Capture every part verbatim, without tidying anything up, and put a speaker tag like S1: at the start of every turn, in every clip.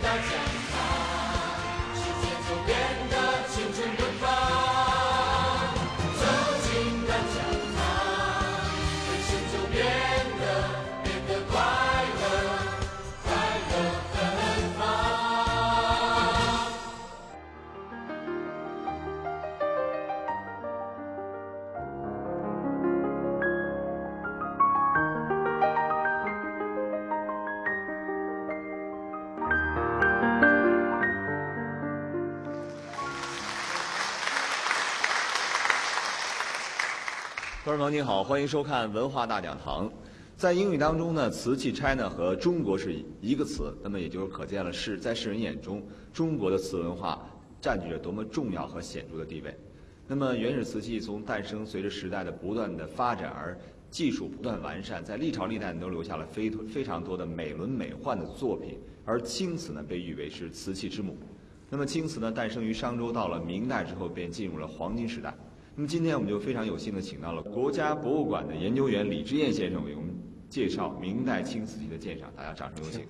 S1: 观众朋友您好，欢迎收看文化大讲堂。在英语当中呢，瓷器 China 和中国是一个词，那么也就是可见了世在世人眼中，中国的瓷文化占据着多么重要和显著的地位。那么原始瓷器从诞生，随着时代的不断的发展而技术不断完善，在历朝历代都留下了非非常多的美轮美奂的作品。而青瓷呢，被誉为是瓷器之母。那么青瓷呢，诞生于商周，到了明代之后便进入了黄金时代。那么今天我们就非常有幸的请到了国家博物馆的研究员李之彦先生为我们介绍明代青瓷器的鉴赏，大家掌声有请。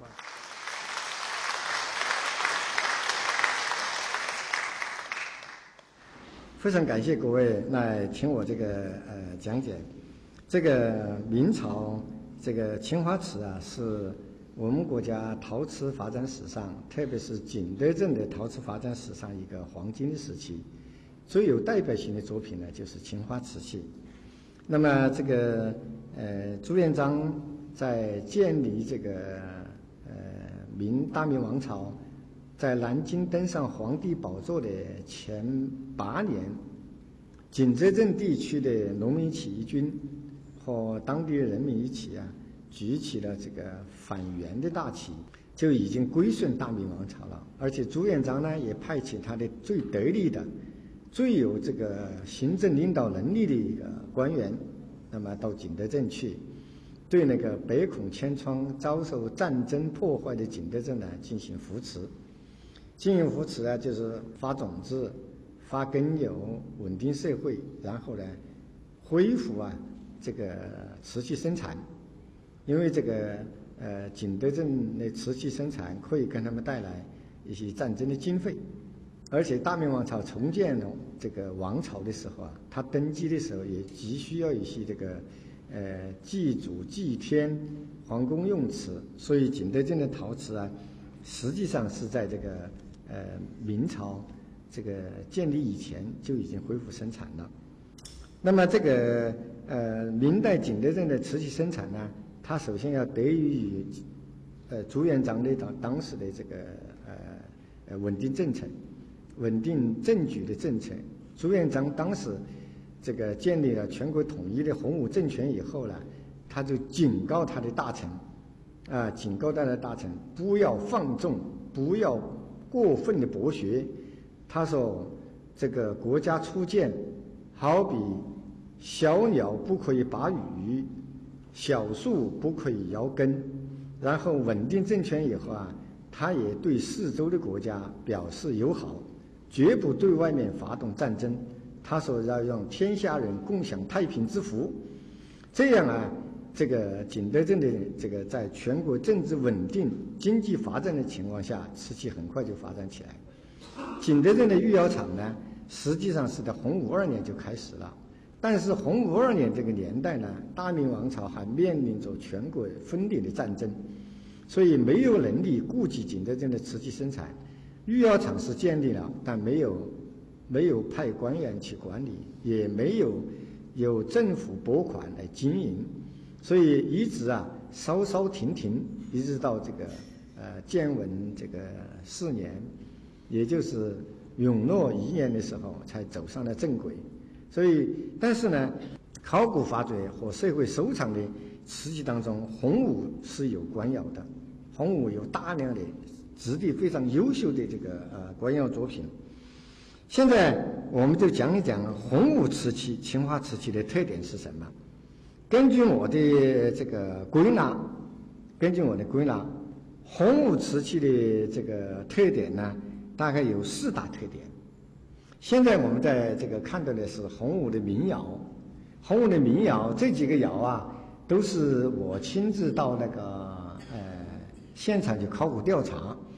S2: 非常感谢各位来听我这个呃讲解。这个明朝这个青花瓷啊，是我们国家陶瓷发展史上，特别是景德镇的陶瓷发展史上一个黄金的时期。最有代表性的作品呢，就是青花瓷器。那么这个呃朱元璋在建立这个呃明大明王朝，在南京登上皇帝宝座的前八年，景德镇地区的农民起义军和当地的人民一起啊，举起了这个反元的大旗，就已经归顺大明王朝了。而且朱元璋呢，也派遣他的最得力的、最有这个行政领导能力的一个官员，那么到景德镇去，对那个百孔千疮、遭受战争破坏的景德镇呢进行扶持。进行扶持呢，就是发种子、发根由，稳定社会，然后呢，恢复啊这个瓷器生产。因为这个呃景德镇的瓷器生产可以跟他们带来一些战争的经费。而且大明王朝重建了这个王朝的时候啊，他登基的时候也急需要一些这个呃祭祖祭天、皇宫用瓷，所以景德镇的陶瓷啊，实际上是在这个呃明朝这个建立以前就已经恢复生产了。那么这个呃明代景德镇的瓷器生产呢，它首先要得益于呃朱元璋的当当时的这个呃呃稳定政策。稳定政局的政策。朱元璋当时这个建立了全国统一的洪武政权以后呢，他就警告他的大臣，啊，警告他的大臣不要放纵，不要过分的博学。他说，这个国家初建，好比小鸟不可以拔羽，小树不可以摇根。然后稳定政权以后啊，他也对四周的国家表示友好。绝不对外面发动战争，他说要让天下人共享太平之福，这样啊，这个景德镇的这个在全国政治稳定、经济发展的情况下，瓷器很快就发展起来。景德镇的御窑厂呢，实际上是在洪武二年就开始了，但是洪武二年这个年代呢，大明王朝还面临着全国分裂的战争，所以没有能力顾及景德镇的瓷器生产。御窑厂是建立了，但没有没有派官员去管理，也没有有政府拨款来经营，所以一直啊稍稍停停，一直到这个呃建文这个四年，也就是永乐一年的时候，才走上了正轨。所以，但是呢，考古发掘和社会收藏的瓷器当中，洪武是有官窑的，洪武有大量的质地非常优秀的这个呃官窑作品。现在我们就讲一讲洪武瓷器、青花瓷器的特点是什么。根据我的这个归纳，根据我的归纳，洪武瓷器的这个特点呢，大概有四大特点。现在我们在这个看到的是洪武的民窑，洪武的民窑这几个窑啊，都是我亲自到那个呃现场去考古调查。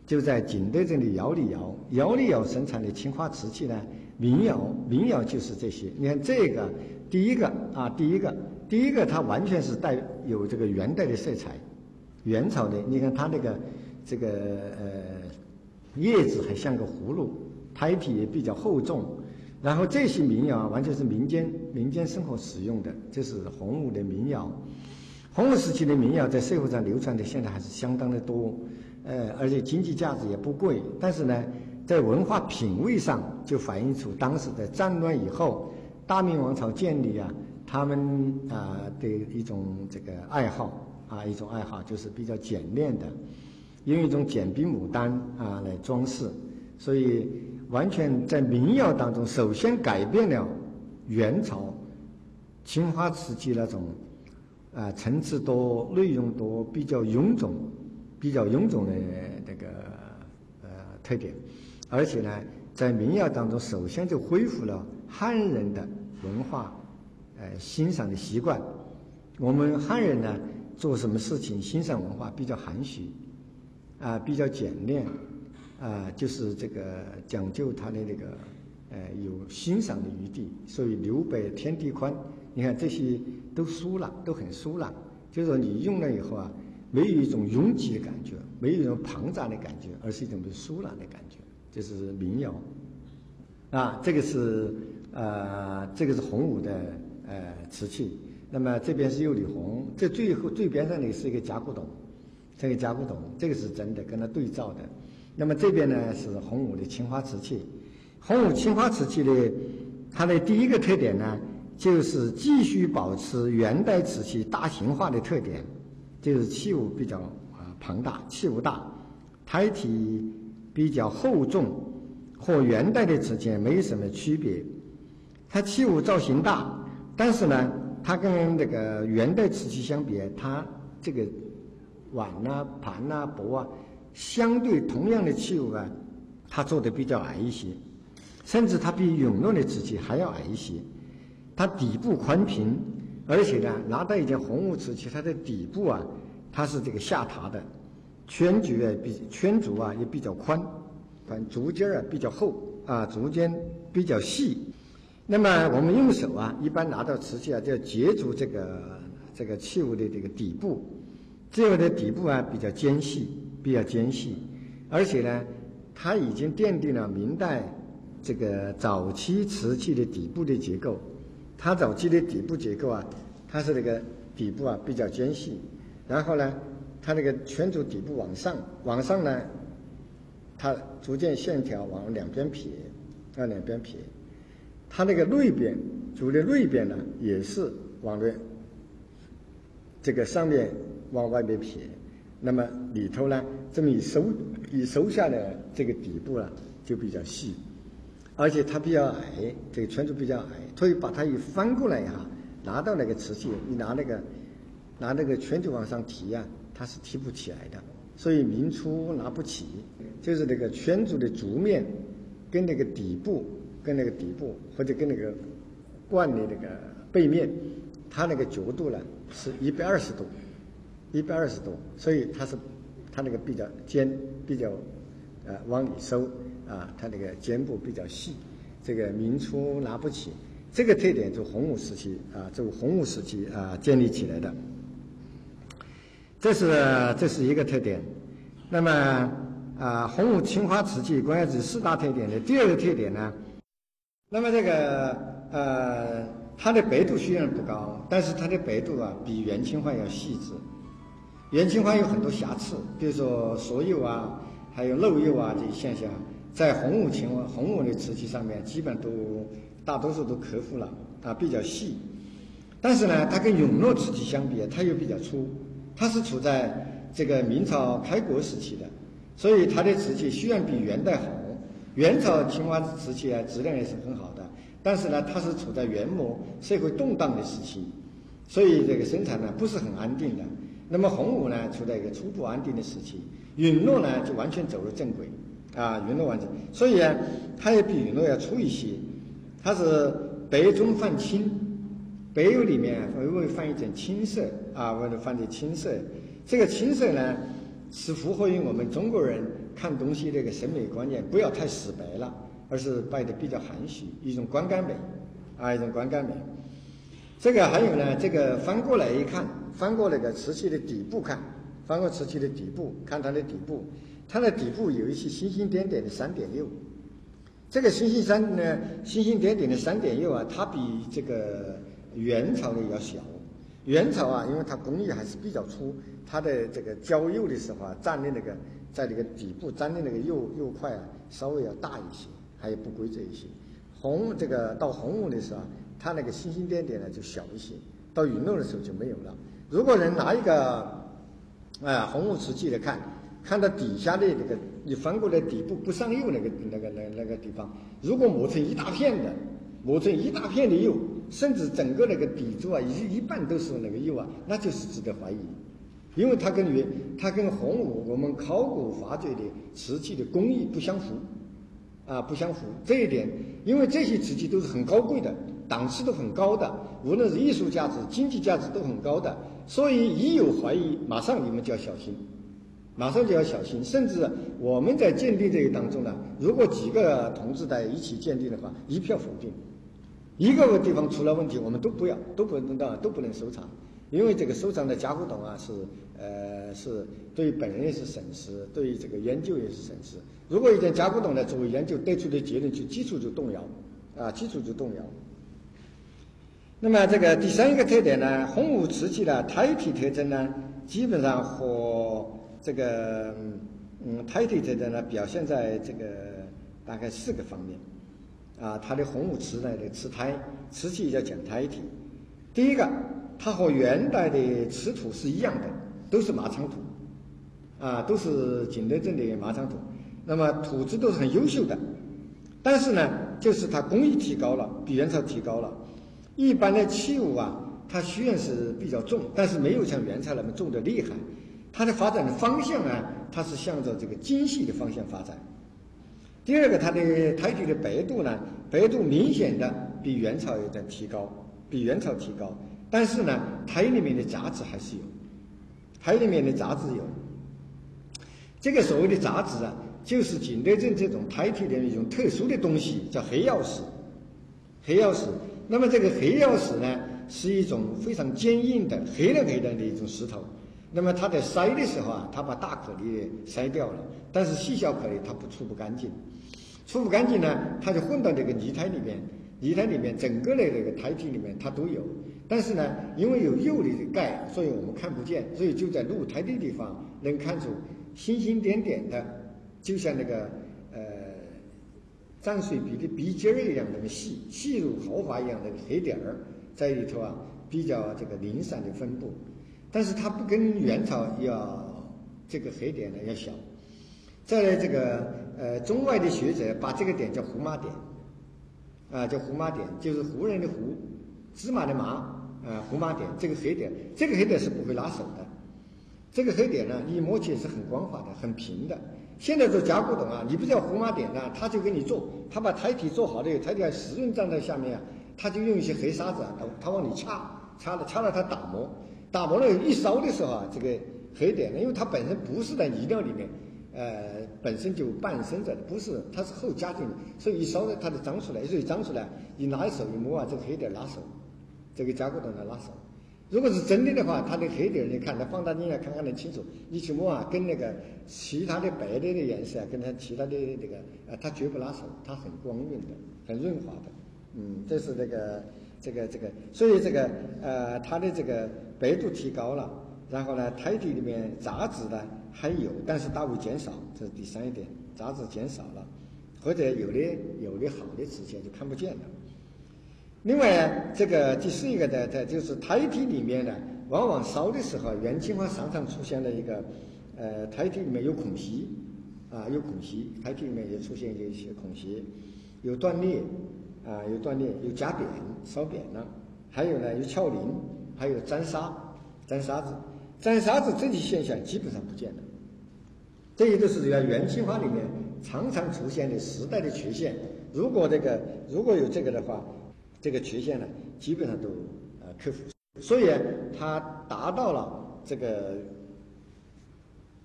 S2: 就在景德镇的姚李窑，姚李窑生产的青花瓷器呢，民窑，民窑就是这些。你看这个，第一个啊，第一个，第一个它完全是带有这个元代的色彩，元朝的。你看它那个这个呃叶子还像个葫芦，胎体也比较厚重。然后这些民窑完全是民间民间生活使用的，这是洪武的民窑。洪武时期的民窑在社会上流传的现在还是相当的多，呃，而且经济价值也不贵。但是呢，在文化品味上就反映出当时在战乱以后，大明王朝建立啊，他们啊、呃、的一种这个爱好啊，一种爱好就是比较简练的，用一种简笔牡丹啊来装饰，所以完全在民窑当中，首先改变了元朝青花瓷器那种啊层次多、内容多、比较臃肿、比较臃肿的这个呃特点，而且呢，在民窑当中，首先就恢复了汉人的文化呃欣赏的习惯。我们汉人呢，做什么事情欣赏文化比较含蓄啊，比较简练。啊，就是这个讲究它的那个，呃，有欣赏的余地。所以留白天地宽，你看这些都疏朗，都很疏朗。就是说你用了以后啊，没有一种拥挤的感觉，没有一种庞杂的感觉，而是一种疏朗的感觉。这是民窑。啊，这个是呃，这个是洪武的呃瓷器。那么这边是釉里红，这最后最边上的是一个甲骨董，这个甲骨董，这个是真的，跟它对照的。那么这边呢是洪武的青花瓷器，洪武青花瓷器的它的第一个特点呢，就是继续保持元代瓷器大型化的特点，就是器物比较啊庞大，器物大，胎体比较厚重，和元代的瓷器没什么区别。它器物造型大，但是呢，它跟这个元代瓷器相比，它这个碗呐、盘呐、钵啊。相对同样的器物啊，它做的比较矮一些，甚至它比永乐的瓷器还要矮一些。它底部宽平，而且呢，拿到一件洪武瓷器，它的底部啊，它是这个下塌的，圈足啊比圈足啊也比较宽，反正足尖啊比较厚啊，足尖比较细。那么我们用手啊，一般拿到瓷器啊，就要接住这个这个器物的这个底部，这个的底部啊比较尖细。比较尖细，而且呢，它已经奠定了明代这个早期瓷器的底部的结构。它早期的底部结构啊，它是这个底部啊比较尖细，然后呢，它那个圈足底部往上，往上呢，它逐渐线条往两边撇，往两边撇。它那个内边，足的内边呢，也是往的这个上面往外面撇。那么里头呢，这么一收一收下来，这个底部呢就比较细，而且它比较矮，这个圈足比较矮，所以把它一翻过来哈，拿到那个瓷器，你拿那个拿那个圈足往上提啊，它是提不起来的，所以明初拿不起，就是那个圈足的足面跟那个底部跟那个底部或者跟那个罐的那个背面，它那个角度呢是一百二十度。一百二十度，所以它是，它那个比较尖，比较，呃，往里收啊，它那个肩部比较细，这个明初拿不起，这个特点就洪武时期啊，就洪武时期啊建立起来的，这是这是一个特点。那么啊，洪武青花瓷器关于这四大特点的第二个特点呢，那么这个呃，它的白度虽然不高，但是它的白度啊比元青花要细致。元青花有很多瑕疵，比如说锁釉啊，还有漏釉啊这些现象，在洪武青花、洪武的瓷器上面，基本都大多数都克服了啊，比较细。但是呢，它跟永乐瓷器相比，它又比较粗，它是处在这个明朝开国时期的，所以它的瓷器虽然比元代好，元朝青花瓷器啊质量也是很好的，但是呢，它是处在元末社会动荡的时期，所以这个生产呢不是很安定的。那么洪武呢，处在一个初步安定的时期，允诺呢就完全走入正轨，啊，允诺完全，所以啊，它也比允诺要粗一些，它是白中泛青，白釉里面会会泛一点青色，啊，或者泛点青色，这个青色呢， 是符合于我们中国人看东西的一个审美观念，不要太死白了，而是摆的比较含蓄，一种观感美，啊，一种观感美。这个还有呢，这个翻过来一看，翻过那个瓷器的底部看，翻过瓷器的底部看它的底部，它的底部有一些星星点点的三点釉。这个星星三呢，星星点点的三点釉啊，它比这个元朝的要小。元朝啊，因为它工艺还是比较粗，它的这个浇釉的时候啊，沾的那个在这个底部沾的那个釉釉块啊，稍微要大一些，还有不规则一些。红这个到洪武的时候啊，它那个星星点点呢就小一些，到云龙的时候就没有了。如果人拿一个啊、呃、红木瓷器来看，看到底下的这个你翻过来底部不上釉那个那个那个、那个地方，如果磨成一大片的，磨成一大片的釉，甚至整个那个底座啊一一半都是那个釉啊，那就是值得怀疑，因为它跟原它跟洪武我们考古发掘的瓷器的工艺不相符。啊，不相符这一点，因为这些瓷器都是很高贵的，档次都很高的，无论是艺术价值、经济价值都很高的，所以一有怀疑，马上你们就要小心，马上就要小心。甚至我们在鉴定这个当中呢，如果几个同志在一起鉴定的话，一票否定，一个地方出了问题，我们都不要，都不能都不能收藏，因为这个收藏的甲骨董啊是呃是对本人也是损失，对于这个研究也是损失。如果一件甲骨董呢作为研究得出的结论，就基础就动摇，啊，基础就动摇。那么这个第三一个特点呢，洪武瓷器的胎体特征呢，基本上和这个嗯胎体特征呢表现在这个大概四个方面，啊，它的洪武瓷呢的瓷胎，瓷器要讲胎体。第一个，它和元代的瓷土是一样的，都是马场土，啊，都是景德镇的马场土。那么土质都是很优秀的，但是呢，就是它工艺提高了，比元朝提高了。一般的器物啊，它虽然是比较重，但是没有像元朝那么重的厉害。它的发展的方向呢，它是向着这个精细的方向发展。第二个，它的胎体的白度呢，白度明显的比元朝有点提高，比元朝提高。但是呢，胎里面的杂质还是有，胎里面的杂质有。这个所谓的杂质啊，就是景德镇这种胎体的一种特殊的东西，叫黑曜石。黑曜石，那么这个黑曜石呢，是一种非常坚硬的黑亮黑亮的一种石头。那么它在筛的时候啊，它把大颗粒筛掉了，但是细小颗粒它不除不干净，除不干净呢，它就混到这个泥胎里面，泥胎里面整个的这个胎体里面它都有。但是呢，因为有釉的盖，所以我们看不见，所以就在露胎的地方能看出星星点点的，就像那个呃蘸水笔的笔尖儿一样那么细，细如毫发一样的黑点儿在里头啊，比较这个零散的分布。但是它不跟元朝要这个黑点呢要小。再来这个呃中外的学者把这个点叫胡麻点，啊叫胡麻点，就是胡人的胡，芝麻的麻，啊胡麻点，这个黑点，这个黑点是不会拉手的。这个黑点呢，一摸起来是很光滑的，很平的。现在做甲骨董啊，你不叫胡麻点呢，他就给你做，他把胎体做好了，胎体还湿润站在下面啊，他就用一些黑沙子啊，他他往里掐，掐了掐了他打磨，打磨了一烧的时候啊，这个黑点呢，因为它本身不是在泥料里面，呃，本身就半生着的，不是，它是后加进的，所以一烧呢，它就长出来，所以长出来，你拿手一摸啊，这个黑点拉手，这个甲骨董呢拉手。如果是真的的话，它的黑点你看它放大镜啊，看看能清楚。你去摸啊，跟那个其他的白的的颜色啊，跟它其他的这个啊，它绝不拉手，它很光润的，很润滑的。嗯，这是这个这个这个，所以这个呃，它的这个白度提高了，然后呢，胎体里面杂质呢还有，但是大为减少，这是第三一点，杂质减少了，或者有的有的好的瓷器就看不见了。另外，这个第四一个的，的就是胎体里面呢，往往烧的时候，元青花常常出现了一个，呃，胎体里面有孔隙，啊，有孔隙，胎体里面也出现一些孔隙，有断裂，啊，有断裂，有夹扁，烧扁了，还有呢有翘鳞，还有沾沙，沾沙子，沾沙子这些现象基本上不见了，这些都是在元青花里面常常出现的时代的缺陷。如果这个如果有这个的话，这个缺陷呢，基本上都呃克服，所以它达到了这个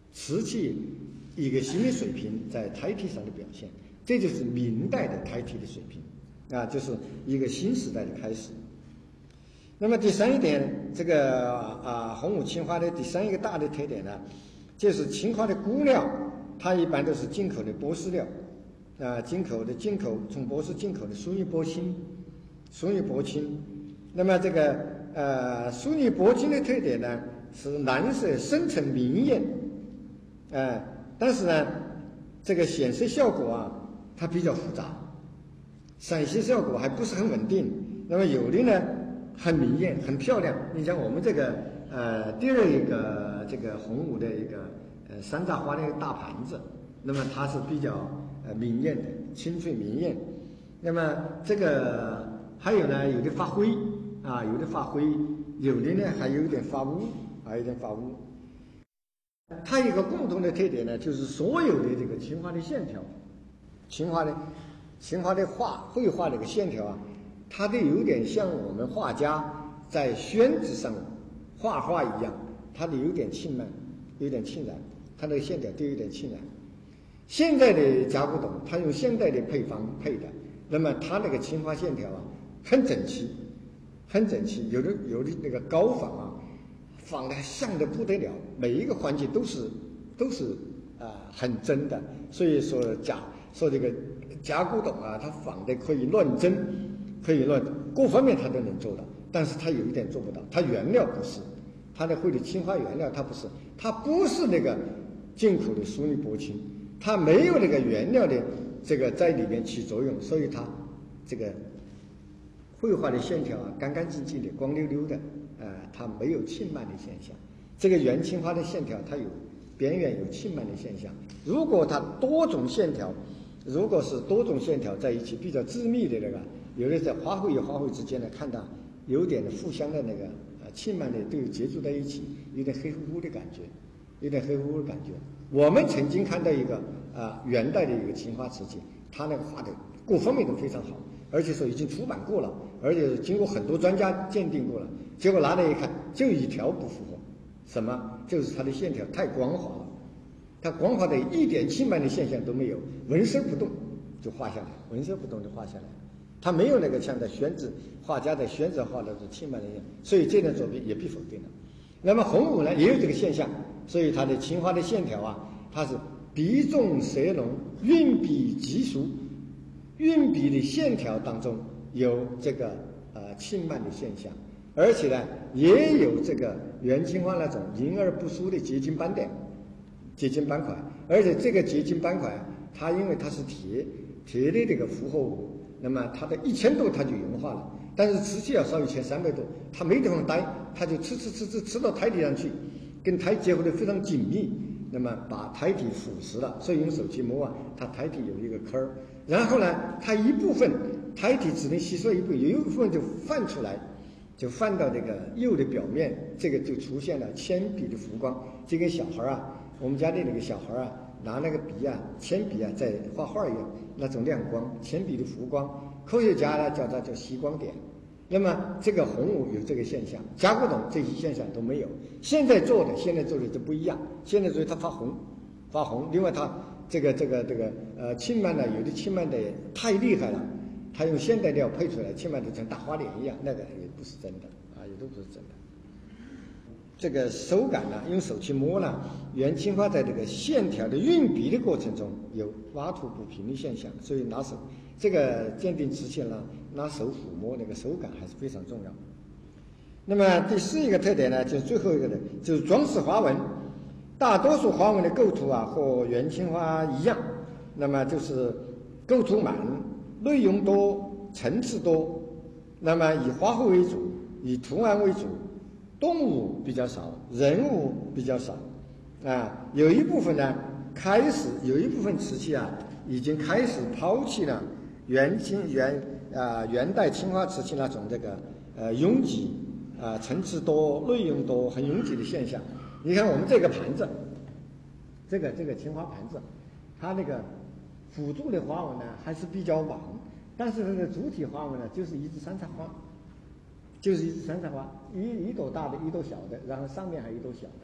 S2: 瓷器一个新的水平在胎体上的表现，这就是明代的胎体的水平啊，就是一个新时代的开始。那么第三一点，这个啊红五青花的第三一个大的特点呢，就是青花的觚料，它一般都是进口的波斯料，啊，进口的进口从波斯进口的苏尼铂金，苏尼铂金。那么这个呃苏尼铂金的特点呢是蓝色深沉明艳，呃，但是呢这个显色效果啊它比较复杂，闪现效果还不是很稳定。那么有的呢很明艳很漂亮，你像我们这个呃第二一个这个红五的一个呃山楂花的大盘子，那么它是比较呃明艳的，清脆明艳。那么这个还有呢，有的发灰啊，有的发灰，有的呢还有一点发乌，还有一点发乌。它一个共同的特点呢，就是所有的这个青花的线条，青花的青花的画绘画这个线条啊，它都有点像我们画家在宣纸上画画一样，它的有点沁慢，有点沁染，它的线条都有点沁染。现在的甲骨董，它用现代的配方配的，那么它那个青花线条啊，很整齐，很整齐，有的有的那个高仿啊，仿的像的不得了，每一个环节都是都是啊、呃、很真的。所以说甲说这个甲骨董啊，它仿的可以乱真，可以乱各方面它都能做到，但是它有一点做不到，它原料不是，它的绘的青花原料它不是，它不是那个进口的苏尼铂金，它没有那个原料的这个在里面起作用，所以它这个绘画的线条啊干干净净的光溜溜的，呃，它没有沁慢的现象。这个元青花的线条它有边缘有沁慢的现象，如果它多种线条，如果是多种线条在一起比较致密的那个，有的在花卉与花卉之间呢看到有点互相的那个呃沁慢的都有接触在一起，有点黑乎乎的感觉，有点黑乎乎的感觉。我们曾经看到一个啊、呃、元代的一个青花瓷器，它那个画的各方面都非常好，而且说已经出版过了，而且经过很多专家鉴定过了，结果拿来一看就一条不符合，什么？就是它的线条太光滑了，它光滑的一点沁慢的现象都没有，纹丝不动就画下来，纹丝不动就画下来，它没有那个像在宣纸画家在宣纸画的是沁慢的现象，所以这件作品也被否定了。那么红五呢也有这个现象，所以它的青花的线条啊，它是笔重色浓，运笔极熟，运笔的线条当中有这个呃沁慢的现象，而且呢也有这个元青花那种莹而不疏的结晶斑点，结晶斑块，而且这个结晶斑块它因为它是铁铁的这个复合物，那么它的一千度它就融化了，但是瓷器要烧一千三百度，它没地方待，它就吃吃吃吃吃到胎体上去，跟胎结合的非常紧密，那么把胎体腐蚀了，所以用手去摸啊，它胎体有一个坑儿，然后呢，它一部分胎体只能吸收一部分，有一部分就泛出来，就泛到这个釉的表面，这个就出现了铅笔的浮光，就跟小孩啊，我们家的那个小孩啊，拿那个笔啊，铅笔啊，在画画一样，那种亮光，铅笔的浮光，科学家呢叫它叫吸光点。那么这个红五有这个现象，甲骨董这些现象都没有。现在做的，现在做的都不一样。现在做的它发红，发红。另外它这个这个这个呃沁慢呢，有的沁慢的太厉害了，它用现代料配出来，沁慢的像大花脸一样，那个也不是真的啊，也都不是真的。这个手感呢，用手去摸呢，元青花在这个线条的运笔的过程中有挖凸不平的现象，所以拿手这个鉴定瓷器呢，拿手抚摸那个手感还是非常重要。那么第四一个特点呢，就是最后一个呢，就是装饰花纹。大多数花纹的构图啊，和元青花一样，那么就是构图满，内容多，层次多，那么以花卉为主，以图案为主。动物比较少，人物比较少，啊，有一部分呢，开始有一部分瓷器啊，已经开始抛弃了元清元啊元代青花瓷器那种这个呃拥挤啊层次多、内容多、很拥挤的现象。你看我们这个盘子，这个这个青花盘子，它那个辅助的花纹呢还是比较网，但是它的主体花纹呢就是一枝山茶花。就是一枝山茶花，一一朵大的，一朵小的，然后上面还有一朵小的，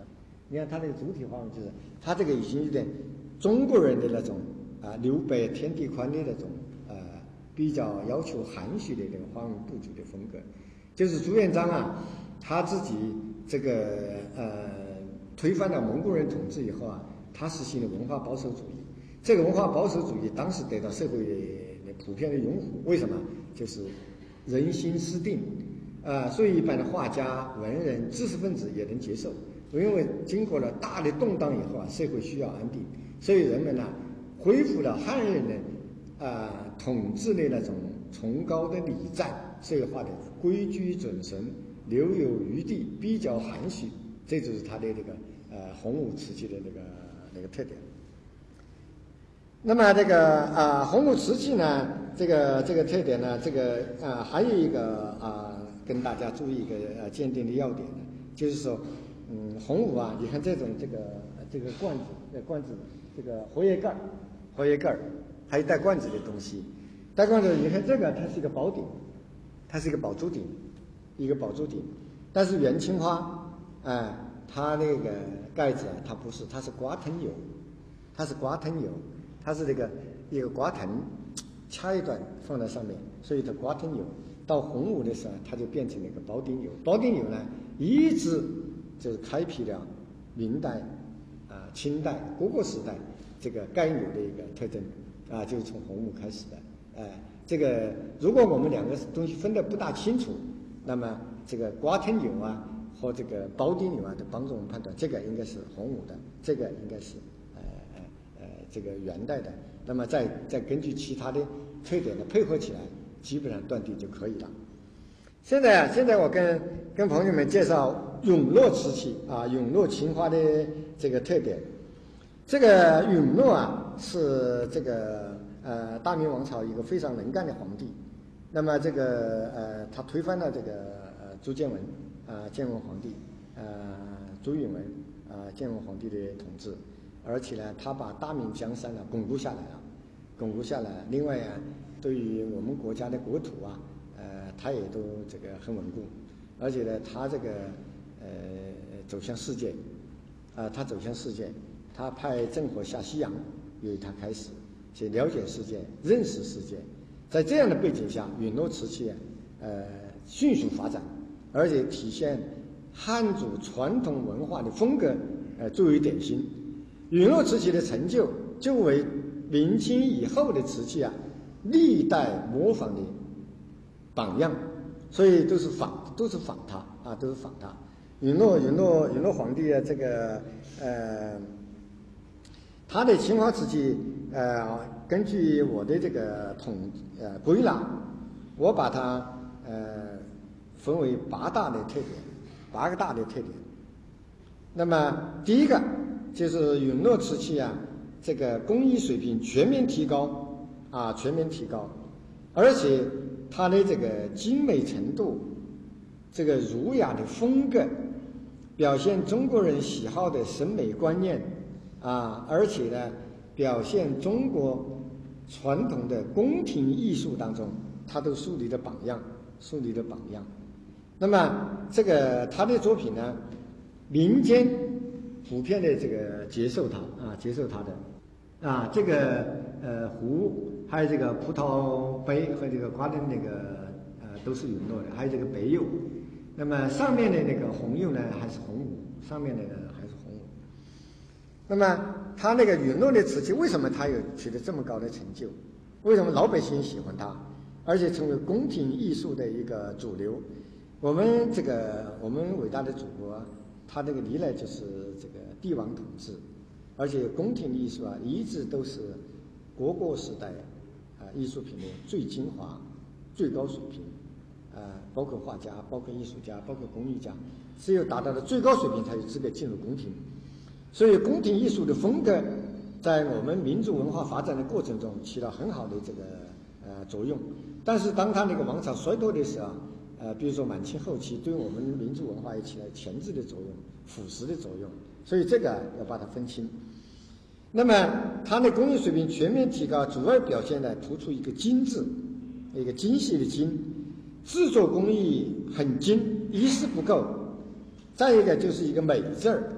S2: 你看它那个主体花纹，就是它这个已经有点中国人的那种啊留白天地宽的那种呃比较要求含蓄的这个花纹布局的风格。就是朱元璋啊，他自己这个呃推翻了蒙古人统治以后啊，他实行了文化保守主义。这个文化保守主义当时得到社会的普遍的拥护，为什么？就是人心思定，啊、呃，所以一般的画家、文人、知识分子也能接受。因为经过了大的动荡以后啊，社会需要安定，所以人们呢恢复了汉人的啊、呃、统治的那种崇高的礼赞，所以画的规矩准绳，留有余地，比较含蓄，这就是他的这个呃洪武瓷器的那个那个特点。那么这个啊、呃、洪武瓷器呢，这个这个特点呢，这个啊、呃、还有一个啊、呃、跟大家注意一个呃鉴定的要点呢，就是说。嗯，洪武啊，你看这种这个这个罐子，这罐子这个活页盖儿，活页盖儿，还有带罐子的东西。带罐子，你看这个它是一个宝顶，它是一个宝珠顶，一个宝珠顶。但是元青花，哎、呃，它那个盖子啊，它不是，它是瓜藤油，它是瓜藤油，它是这个一个瓜藤掐一段放在上面，所以它瓜藤油。到洪武的时候，它就变成了一个宝顶油。宝顶油呢，一直就是开辟了明代、啊、呃、清代各个时代这个盖油的一个特征啊，就是从洪武开始的。哎、呃，这个如果我们两个东西分得不大清楚，那么这个瓜藤油啊和这个宝顶油啊，都帮助我们判断这个应该是洪武的，这个应该是呃呃呃这个元代的。那么再再根据其他的特点的配合起来，基本上断定就可以了。现在啊，现在我跟跟朋友们介绍永乐瓷器啊，永乐青花的这个特点。这个永乐啊，是这个呃大明王朝一个非常能干的皇帝。那么这个呃，他推翻了这个呃朱见闻啊、呃、建文皇帝呃朱允文啊、呃、建文皇帝的统治，而且呢，他把大明江山呢巩固下来了，巩固下来。另外啊，对于我们国家的国土啊。呃，他也都这个很稳固，而且呢，他这个呃走向世界，啊、呃，他走向世界，他派郑和下西洋，由于他开始去了解世界、认识世界，在这样的背景下，永乐瓷器呃迅速发展，而且体现汉族传统文化的风格，呃最为典型。永乐瓷器的成就，就为明清以后的瓷器啊，历代模仿的榜样，所以都是仿，都是仿他啊，都是仿他。永乐永乐永乐皇帝的这个呃，他的青花瓷器呃，根据我的这个统呃归纳，我把它呃分为八大的特点，八个大的特点。那么第一个就是永乐瓷器啊，这个工艺水平全面提高啊，全面提高，而且它的这个精美程度，这个儒雅的风格，表现中国人喜好的审美观念啊，而且呢，表现中国传统的宫廷艺术当中，它都树立了榜样，树立了榜样。那么这个他的作品呢，民间普遍的这个接受它啊，接受它的啊，这个呃壶。还有这个葡萄杯和这个瓜灯那个呃都是永乐的，还有这个白釉，那么上面的那个红釉呢还是洪武，上面的呢还是洪武。那么他那个永乐的瓷器为什么他有取得这么高的成就？为什么老百姓喜欢它，而且成为宫廷艺术的一个主流？我们这个我们伟大的祖国，它这个历来就是这个帝王统治，而且宫廷艺术啊一直都是各个时代啊艺术品的最精华、最高水平，啊，包括画家、包括艺术家、包括工艺家，只有达到了最高水平，才有资格进入宫廷。所以，宫廷艺术的风格在我们民族文化发展的过程中起了很好的这个呃作用。但是，当他那个王朝衰退的时候，呃，比如说满清后期，对我们民族文化也起了钳制的作用、腐蚀的作用。所以，这个要把它分清。那么，它的工艺水平全面提高，主要表现呢，突出一个精致，一个精细的精，制作工艺很精，一丝不苟。再一个就是一个美字儿，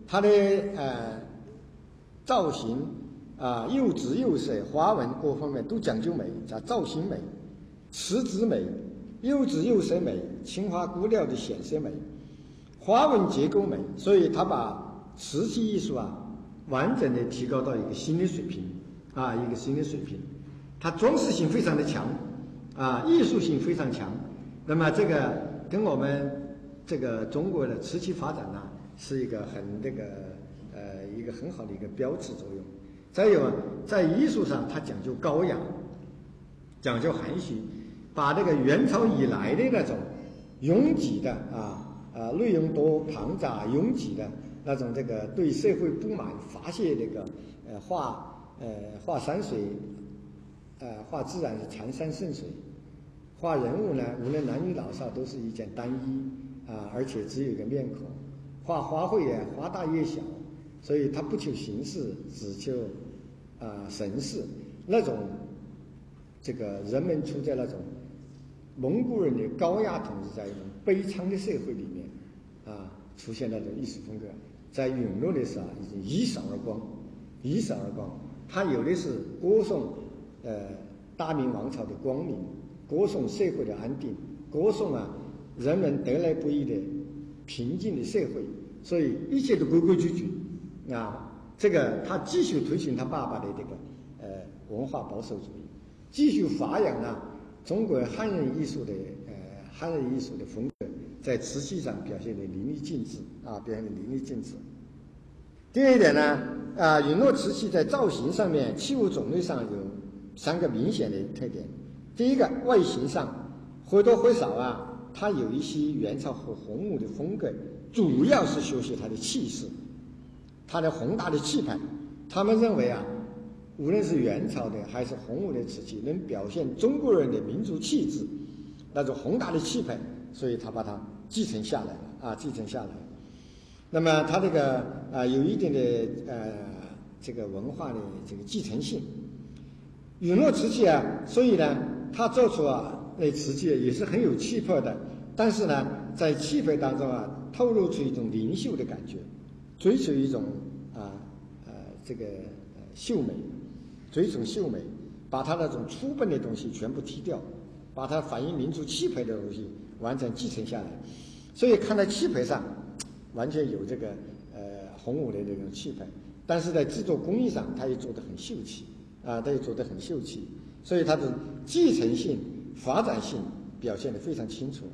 S2: 它的呃造型啊、呃、釉质釉色花纹各方面都讲究美，叫造型美、瓷质美、釉质釉色美、青花骨料的显色美、花纹结构美，所以它把瓷器艺术啊完整的提高到一个新的水平啊，一个新的水平。它装饰性非常的强啊，艺术性非常强。那么这个跟我们这个中国的瓷器发展呢，是一个很这个呃一个很好的一个标志作用。再有啊，在艺术上它讲究高雅，讲究含蓄，把这个元朝以来的那种拥挤的啊啊内容多庞杂拥挤的那种这个对社会不满发泄这个呃画呃画山水，呃画自然是残山剩水，画人物呢无论男女老少都是一件单衣啊，而且只有一个面孔。画花卉啊花大叶小，所以他不求形式，只求啊、呃、神似。那种这个人们处在那种蒙古人的高压统治，在一种悲惨的社会里面啊，出现那种艺术风格，在陨落的时候已经一扫而光，一扫而光。他有的是歌颂呃大明王朝的光明，歌颂社会的安定，歌颂啊人们得来不易的平静的社会，所以一切都规规矩矩啊。这个他继续推行他爸爸的这个呃文化保守主义，继续发扬呢中国汉人艺术的呃汉人艺术的风格，在瓷器上表现的淋漓尽致啊，表现的淋漓尽致。第二一点呢，啊，陨落瓷器在造型上面、器物种类上有三个明显的特点。第一个，外形上或多或少啊，它有一些元朝和洪武的风格，主要是学习它的气势，它的宏大的气派。他们认为啊，无论是元朝的还是洪武的瓷器，能表现中国人的民族气质，那种宏大的气派，所以他把它继承下来了啊，继承下来。那么它这个啊、呃、有一定的呃这个文化的这个继承性。陨落瓷器啊，所以呢，它做出啊那瓷器也是很有气魄的，但是呢，在气魄当中啊，透露出一种灵秀的感觉，追求一种啊呃这个呃秀美，追求秀美，把它那种粗笨的东西全部踢掉，把它反映民族气魄的东西完全继承下来。所以看在气魄上，完全有这个呃洪武的这种气派，但是在制作工艺上，它也做得很秀气啊，它也做得很秀气，所以它的继承性、发展性表现得非常清楚。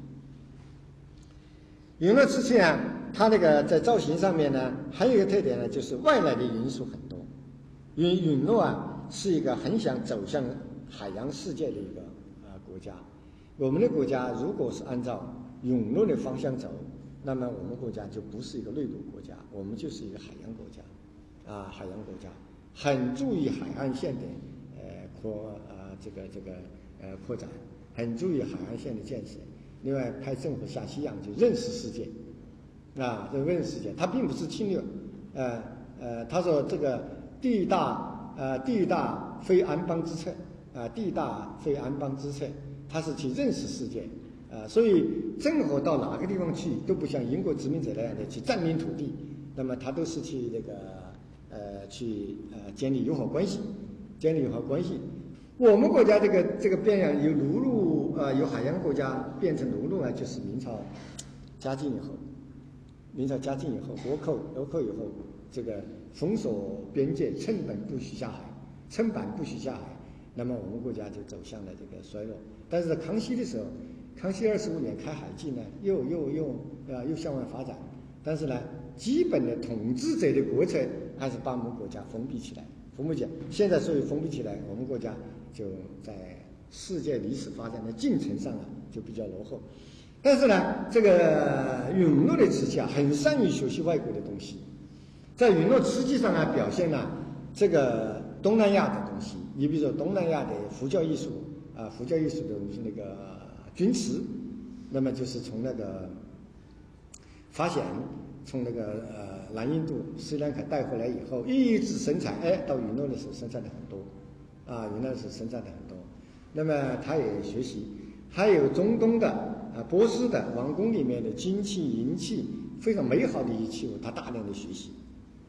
S2: 陨落瓷器啊，它那个在造型上面呢，还有一个特点呢，就是外来的因素很多。因为陨落啊是一个很想走向海洋世界的一个啊国家，我们的国家如果是按照陨落的方向走，那么我们国家就不是一个内陆国家，我们就是一个海洋国家，啊，海洋国家很注意海岸线的呃扩啊这个这个呃扩展，很注意海岸线的建设。另外，派政府下西洋就认识世界，啊，就认识世界，它并不是侵略，呃呃，他说这个地大呃地大非安邦之策，啊，地大非安邦之策，它是去认识世界。啊，所以任何到哪个地方去都不像英国殖民者那样的去占领土地，那么他都是去这个呃去呃建立友好关系，建立友好关系。我们国家这个这个变样由陆路呃由海洋国家变成陆路啊，就是明朝嘉靖以后，明朝嘉靖以后倭寇倭寇以后，这个封锁边界，称本不许下海，称版不许下海，那么我们国家就走向了这个衰落。但是在康熙的时候，康熙二十五年开海禁呢，又又又啊又向外发展，但是呢，基本的统治者的国策还是把我们国家封闭起来，封闭起来。现在所以封闭起来，我们国家就在世界历史发展的进程上啊就比较落后。但是呢，这个陨落的瓷器啊，很善于学习外国的东西，在陨落瓷器上啊表现了这个东南亚的东西。你比如说东南亚的佛教艺术啊，佛教艺术的那个钧瓷，那么就是从那个发现，从那个呃南印度、斯里兰卡带回来以后，一直生产，哎，到陨落的时候生产的很多，啊，陨落的时候生产的很多。那么他也学习，还有中东的啊波斯的王宫里面的金器、银器，非常美好的仪器物，他大量的学习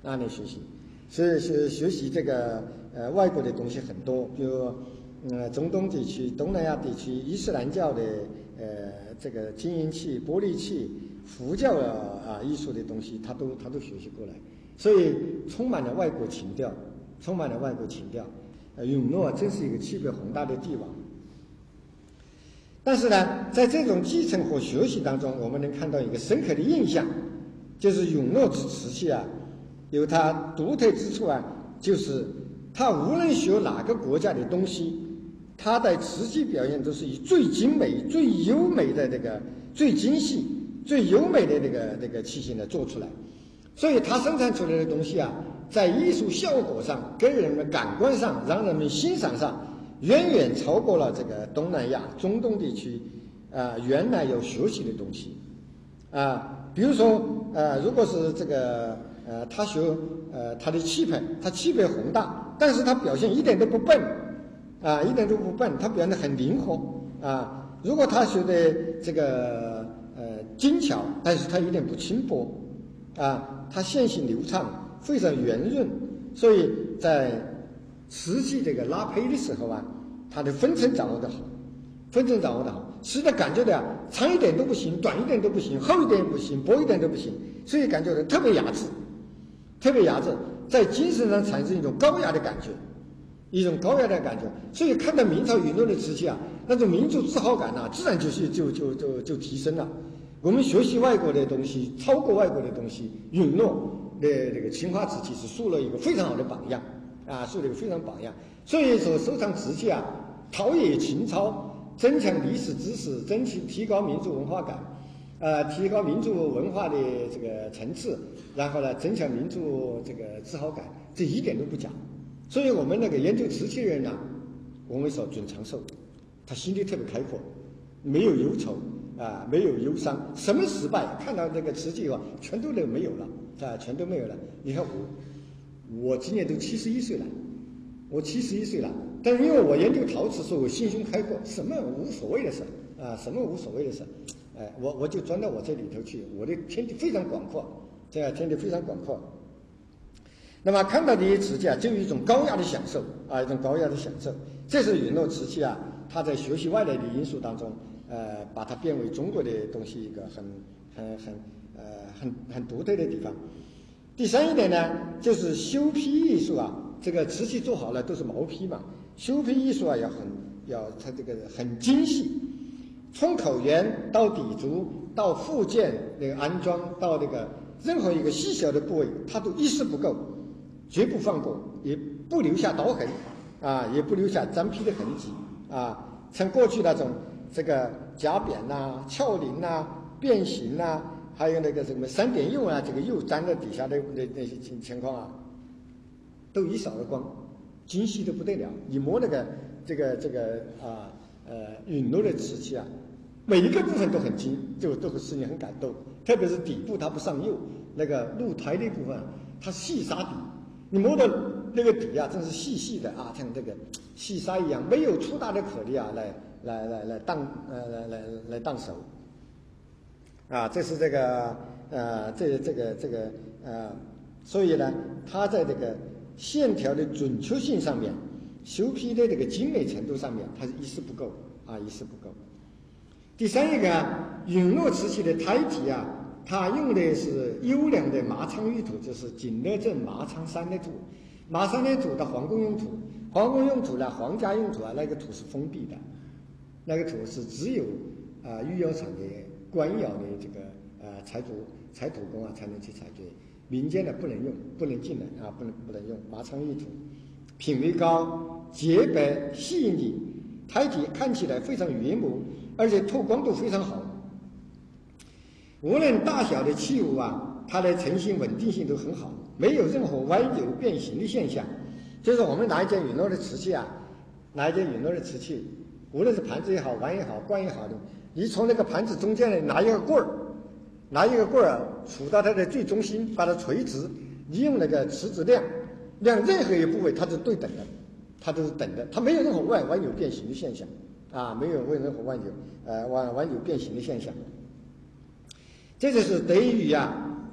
S2: 啊来学习。所以学学习这个呃外国的东西很多，比如呃中东地区、东南亚地区伊斯兰教的呃这个金银器、玻璃器、佛教的啊艺术的东西，他都他都学习过来，所以充满了外国情调，充满了外国情调。呃，永乐真是一个气魄宏大的帝王。但是呢，在这种继承和学习当中，我们能看到一个深刻的印象，就是永乐之瓷器啊，有它独特之处啊，就是它无论学哪个国家的东西，它的瓷器表现都是以最精美、最优美的这个、最精细、最优美的这个这个器型来做出来，所以它生产出来的东西啊，在艺术效果上、给人们感官上、让人们欣赏上，远远超过了这个东南亚、中东地区啊、呃、原来要学习的东西啊、呃，比如说呃，如果是这个呃，他学呃他的气派，他气派宏大，但是他表现一点都不笨啊、呃，一点都不笨，他表现得很灵活啊、呃。如果他学的这个呃精巧，但是他一点不轻薄啊，他线性流畅，非常圆润，所以在瓷器这个拉胚的时候啊，它的分寸掌握得好，分寸掌握得好，使得感觉的长一点都不行，短一点都不行，厚一点不行，薄一点都不行，所以感觉的特别雅致，特别雅致，在精神上产生一种高雅的感觉，一种高雅的感觉。所以看到明朝允诺的瓷器啊，那种民族自豪感呐、啊，自然就是就就就就提升了。我们学习外国的东西，超过外国的东西，允诺的这个青花瓷器是树了一个非常好的榜样。啊，树了一个非常榜样。所以说，收藏瓷器啊，陶冶情操，增强历史知识，增提提高民族文化感，呃，提高民族文化的这个层次，然后呢，增强民族这个自豪感，这一点都不假。所以我们那个研究瓷器的人呢、啊，我们说准长寿，他心里特别开阔，没有忧愁啊，没有忧伤，什么失败看到那个瓷器啊，全都都没有了啊，全都没有了。你看我。我今年都七十一岁了，我七十一岁了，但是因为我研究陶瓷，所以我心胸开阔，什么无所谓的事啊，什么无所谓的事，哎，我我就钻到我这里头去，我的天地非常广阔，这样天地非常广阔。那么看到这些瓷器啊，就有一种高雅的享受啊，一种高雅的享受。这是允诺瓷器啊，它在学习外来的因素当中，呃，把它变为中国的东西一个很很很呃很很独特的地方。第三一点呢，就是修坯艺术啊，这个瓷器做好了都是毛坯嘛，修坯艺术啊要很要它这个很精细，从口圆到底足到附件那个安装到这个任何一个细小的部位，它都一丝不苟，绝不放过，也不留下刀痕啊，也不留下沾坯的痕迹啊，像过去那种这个夹扁呐、翘鳞呐、变形呐、啊。还有那个什么三点釉啊，这个釉粘在底下的那那些情情况啊，都一扫而光，精细的不得了。你摸那个这个这个啊呃允诺的瓷器啊，每一个部分都很精，就都会使你很感动。特别是底部它不上釉，那个露台的部分它细沙底，你摸到那个底啊，真是细细的啊，像这个细沙一样，没有粗大的颗粒啊，来来来来当呃来来来当手。啊，这是这个呃，这这个这个呃，所以呢，它在这个线条的准确性上面，修坯的这个精美程度上面，它是一丝不苟啊，一丝不苟。第三一个啊，允诺瓷器的胎体啊，它用的是优良的马昌玉土，就是景德镇马昌山的土。马山的土的皇宫用土，皇宫用土呢，皇家用土啊，那个土是封闭的，那个土是只有啊御窑厂的。官窑的这个呃采土采土工啊才能去采掘，民间的不能用，不能进来啊，不能不能用。马昌玉土，品位高，洁白细腻，胎体看起来非常匀磨，而且透光度非常好。无论大小的器物啊，它的成型稳定性都很好，没有任何歪扭变形的现象。就是我们拿一件允诺的瓷器啊，拿一件允诺的瓷器，无论是盘子也好，碗也好，罐也好的。你从那个盘子中间呢拿一个棍儿，拿一个棍儿杵到它的最中心，把它垂直，你用那个尺子量，量任何一个部位它是对等的，它都是等的，它没有任何歪弯扭变形的现象啊，没有任何弯扭呃弯弯扭变形的现象。这就是得益于啊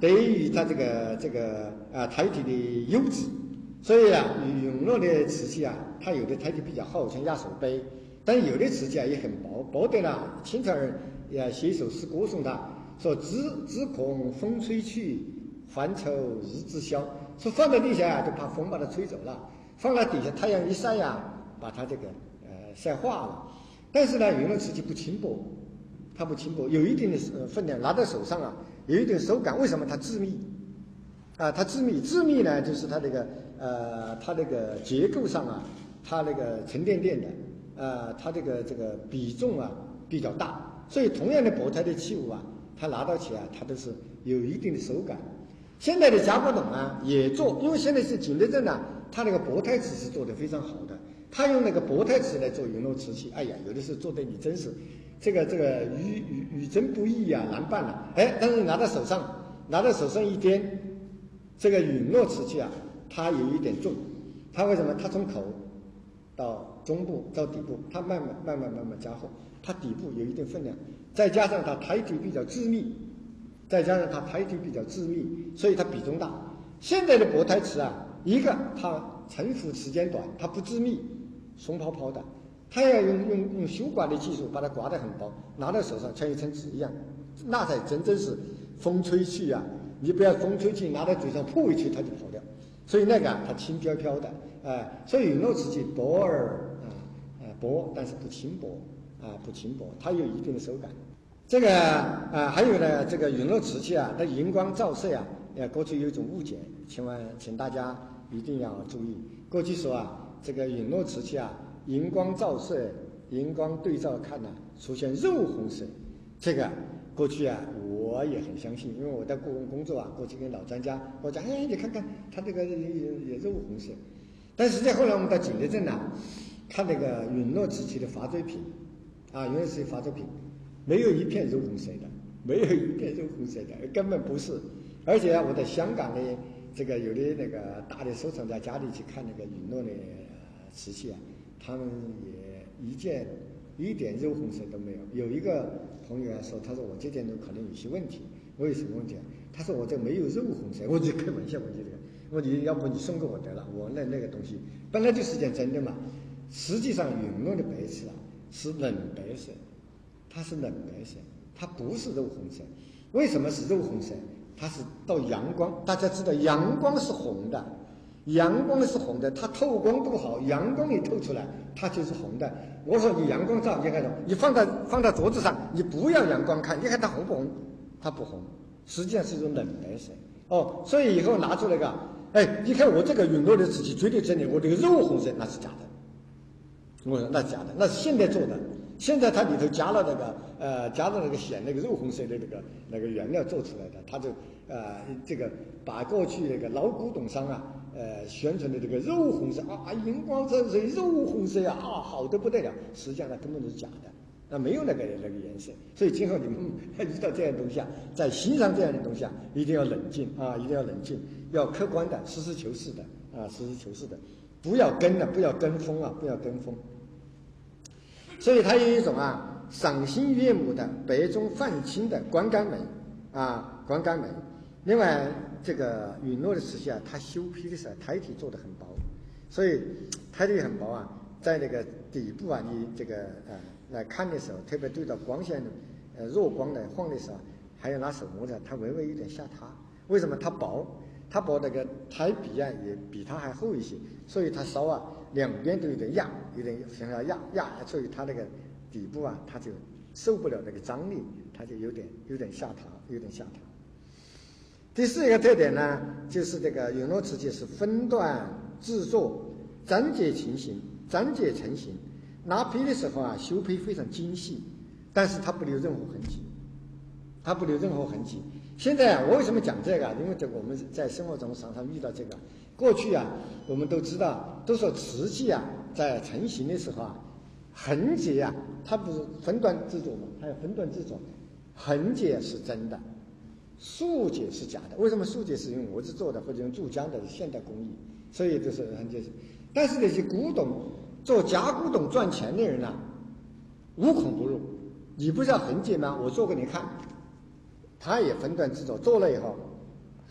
S2: 对于它这个这个啊胎体的优质，所以啊，永乐的瓷器啊，它有的胎体比较厚，像压手杯，但有的瓷器啊也很薄，薄的呢，清朝人也写一首诗歌颂它，说只只恐风吹去，还愁日之消。说放在地下啊，就怕风把它吹走了；放在底下，太阳一晒呀，把它这个呃晒化了。但是呢，永乐瓷器不轻薄，它不轻薄，有一定的分量，拿在手上啊，有一定手感。为什么它致密？啊，它致密，致密呢，就是它这个呃，它这个结构上啊，它那个沉甸甸的，呃，它这个这个比重啊比较大，所以同样的薄胎的器物啊，它拿到起啊，它都是有一定的手感。现在的加古董啊也做，因为现在是景德镇呢，它那个薄胎瓷是做得非常好的，他用那个薄胎瓷来做永乐瓷器，哎呀，有的时候做的你真是这个这个与与与真不易呀，难办了。哎，但是拿到手上，拿到手上一掂，这个永乐瓷器啊，它有一点重，它为什么？它从口到中部到底部，它慢慢慢慢慢慢加厚，它底部有一定分量，再加上它胎体比较致密。再加上它胎体比较致密，所以它比重大。现在的薄胎瓷啊，一个它沉浮时间短，它不致密，松泡泡的，它要用用用修刮的技术把它刮得很薄，拿到手上像一层纸一样，那才真正是风吹去啊！你不要风吹去，拿在嘴上噗一吹它就跑掉。所以那个啊，它轻飘飘的，哎、呃，所以永乐瓷器薄而啊啊薄，但是不轻薄啊不轻薄，它有一定的手感。这个啊、呃，还有呢，这个永乐瓷器啊，它荧光照射啊，呃，过去有一种误解，请问，请大家一定要注意。过去说啊，这个永乐瓷器啊，荧光照射、荧光对照看呢、啊，出现肉红色，这个过去啊，我也很相信，因为我在故宫工作啊，过去跟老专家我讲，哎，你看看它这个也也肉红色，但是在后来我们到景德镇呢，看那个永乐瓷器的发锥品，啊，永乐瓷器发锥品。没有一片肉红色的，没有一片肉红色的，根本不是。而且啊，我在香港的这个有的那个大的收藏家家里去看那个永乐的瓷器啊，他们也一件一点肉红色都没有。有一个朋友啊说，他说我这件都可能有些问题。我有什么问题啊？他说我这没有肉红色，我就开玩笑，我就这个，我你要不你送给我得了，我那那个东西本来就是件真的嘛。实际上永乐的白瓷啊是冷白色。它是冷白色，它不是肉红色。为什么是肉红色？它是到阳光，大家知道阳光是红的，阳光是红的，它透光度好，阳光一透出来，它就是红的。我说你阳光照，你看什么？你放在放到桌子上，你不要阳光看，你看它红不红？它不红，实际上是一种冷白色。哦，所以以后拿出来个，哎，你看我这个永乐的瓷器绝对真的，我这个肉红色那是假的。我说那是假的，那是现在做的。现在它里头加了那个呃，加了那个显那个肉红色的那个那个原料做出来的，它就呃这个把过去那个老古董商啊呃宣传的这个肉红色啊荧光色是肉红色啊啊好的不得了，实际上它根本就是假的，那没有那个那个颜色。所以今后你们遇到这样的东西啊，在欣赏这样的东西啊，一定要冷静啊，一定要冷静，要客观的、实事求是的啊，实事求是的，不要跟了，不要跟风啊，不要跟风。所以它有一种啊赏心悦目的白中泛青的观感美啊观感美。另外这个永乐的瓷器啊，它修坯的时候胎体做得很薄，所以胎体很薄啊，在那个底部啊，你这个呃来看的时候，特别对到光线呃弱光来晃的时候，还要拿手摸着，它微微有点下塌。为什么？它薄，它薄那个胎壁啊也比它还厚一些，所以它烧啊两边都有点压，有点想要压压，所以它那个底部啊，它就受不了那个张力，它就有点有点下塌，有点下塌。第四一个特点呢，就是这个永乐瓷器是分段制作，章节成型，章节成型。拿坯的时候啊，修坯非常精细，但是它不留任何痕迹，它不留任何痕迹。现在啊，我为什么讲这个？因为这个我们在生活中常常遇到这个。过去啊，我们都知道，都说瓷器啊，在成型的时候啊，痕节啊，它不是分段制作嘛，它要分段制作，痕节是真的，竖节是假的。为什么竖节是用模子做的，或者用注浆的现代工艺？所以就是痕节是。但是那些古董做假古董赚钱的人啊，无孔不入。你不知道痕节吗？我做给你看。他也分段制作，做了以后，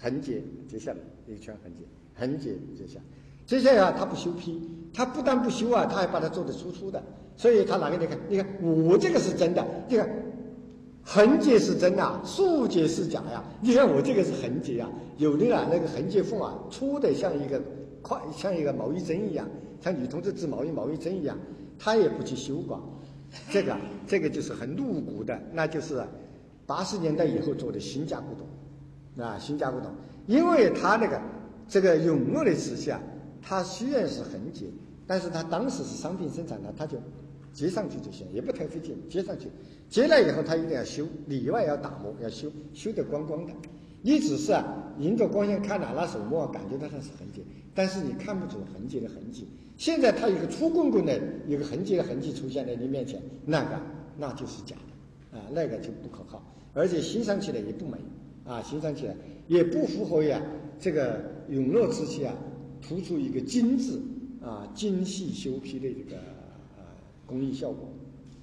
S2: 横截接下来一个圈横截，横截接下来。接下来啊，他不修坯，他不但不修啊，他还把它做得粗粗的，所以他拿给你看，你看我这个是真的，你看横截是真的，竖截是假呀。你看我这个是横截啊，有的啊那个横截缝啊粗的像一个块，像一个毛衣针一样，像女同志织毛衣毛衣针一样，他也不去修刮。这个这个就是很露骨的，那就是八十年代以后做的新加古董啊，新加古董，因为他那个这个永乐的瓷器啊，它虽然是横截，但是它当时是商品生产的，它就接上去就行，也不太费劲，接上去，接了以后它一定要修，里外要打磨，要修，修得光光的。你只是啊，迎着光线看了、啊，那手摸、啊、感觉到它是横截，但是你看不出横截的痕迹。现在它有个粗棍棍的，有个横截的痕迹出现在你面前，那个那就是假的啊，那个就不可靠，而且欣赏起来也不美啊，欣赏起来也不符合呀这个永乐瓷器啊，突出一个精致啊、精细修坯的这个啊工艺效果。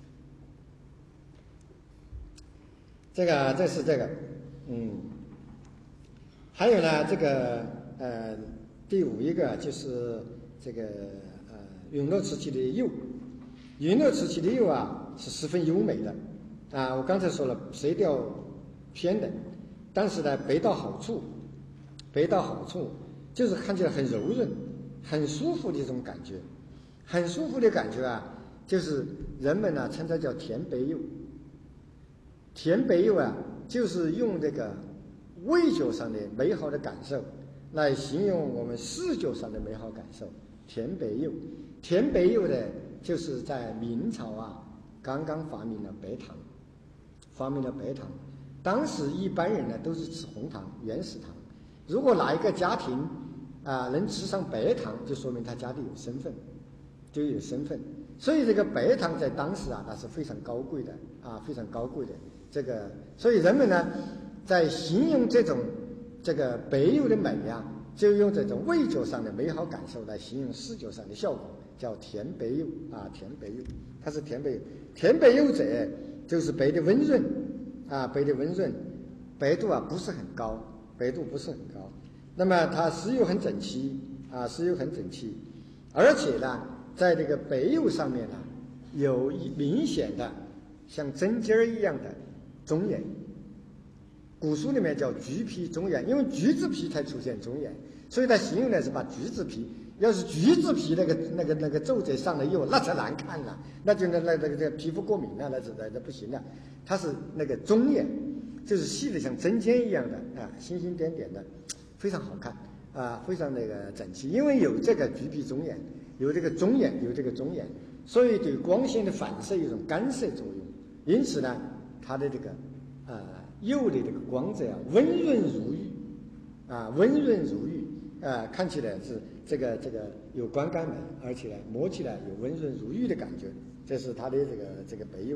S2: 这个这是这个，嗯。还有呢，这个呃，第五一个就是这个呃，永乐瓷器的釉，永乐瓷器的釉啊是十分优美的啊。我刚才说了，色调偏冷，但是呢，背到好处，背到好处就是看起来很柔润、很舒服的这种感觉，很舒服的感觉啊，就是人们呢称它叫甜白釉。甜白釉啊，就是用这个味觉上的美好的感受来形容我们视觉上的美好感受。甜白釉，甜白釉呢，就是在明朝啊，刚刚发明了白糖，发明了白糖。当时一般人呢都是吃红糖、原始糖。如果哪一个家庭啊能吃上白糖，就说明他家里有身份，就有身份。所以这个白糖在当时啊，那是非常高贵的啊，非常高贵的。这个，所以人们呢，在形容这种这个白釉的美啊，就用这种味觉上的美好感受来形容视觉上的效果，叫甜白釉啊，甜白釉，它是甜白釉。甜白釉者就是白的温润啊，白的温润，白度啊不是很高，白度不是很高。那么它石釉很整齐啊，石釉很整齐，而且呢，在这个白釉上面呢，有一明显的像针尖儿一样的中眼。古书里面叫橘皮中眼，因为橘子皮才出现中眼，所以它形容的是把橘子皮，要是橘子皮那个那个那个皱褶上了釉，那才难看了，那就那那那个皮肤过敏了，那是那那不行了。它是那个中眼，就是细的像针尖一样的啊，星星点点的，非常好看啊，非常那个整齐。因为有这个橘皮中眼，有这个中眼，有这个中眼，所以对光线的反射有一种干涉作用。因此呢，它的这个呃釉的这个光泽啊，温润如玉啊，温润如玉啊，看起来是这个这个有观感美，而且呢摸起来有温润如玉的感觉，这是它的这个这个白釉。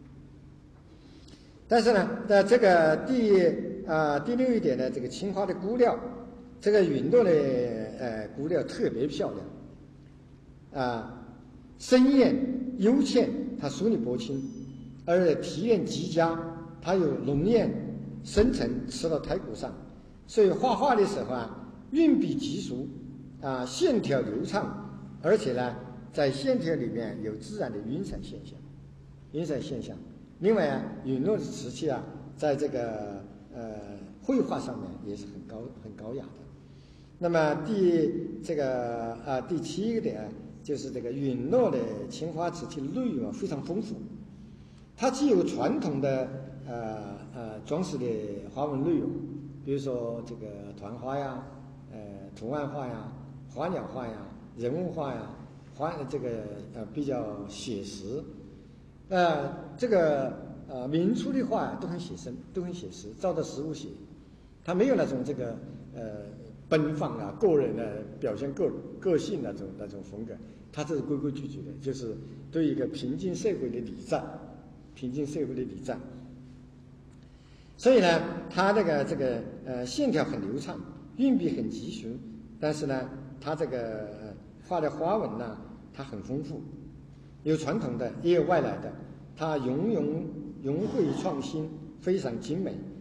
S2: 但是呢，在这个第啊第六一点呢，这个青花的骨料，这个允诺的呃骨料特别漂亮啊，深艳幽倩，它疏离薄清，而且体验极佳，它有浓艳深沉，刺到胎骨上，所以画画的时候啊，运笔极熟啊，线条流畅，而且呢，在线条里面有自然的晕染现象，晕染现象。另外啊，允诺的瓷器啊，在这个呃绘画上面也是很高很高雅的。那么第这个啊、呃、第七个点就是这个允诺的青花瓷器内容啊非常丰富，它既有传统的呃呃装饰的花纹内容，比如说这个团花呀、呃图案画呀、花鸟画呀、人物画呀，花这个呃比较写实。呃，这个呃明初的画都很写生，都很写实，照着实物写，它没有那种这个呃奔放啊、个人的表现个个性那种那种风格，它这是规规矩矩的，就是对一个平静社会的礼赞，平静社会的礼赞。所以呢，它这个这个呃线条很流畅，运笔很疾循，但是呢，它这个画的花纹呢，它很丰富。有传统的，也有外来的，它融融融汇创新，非常精美。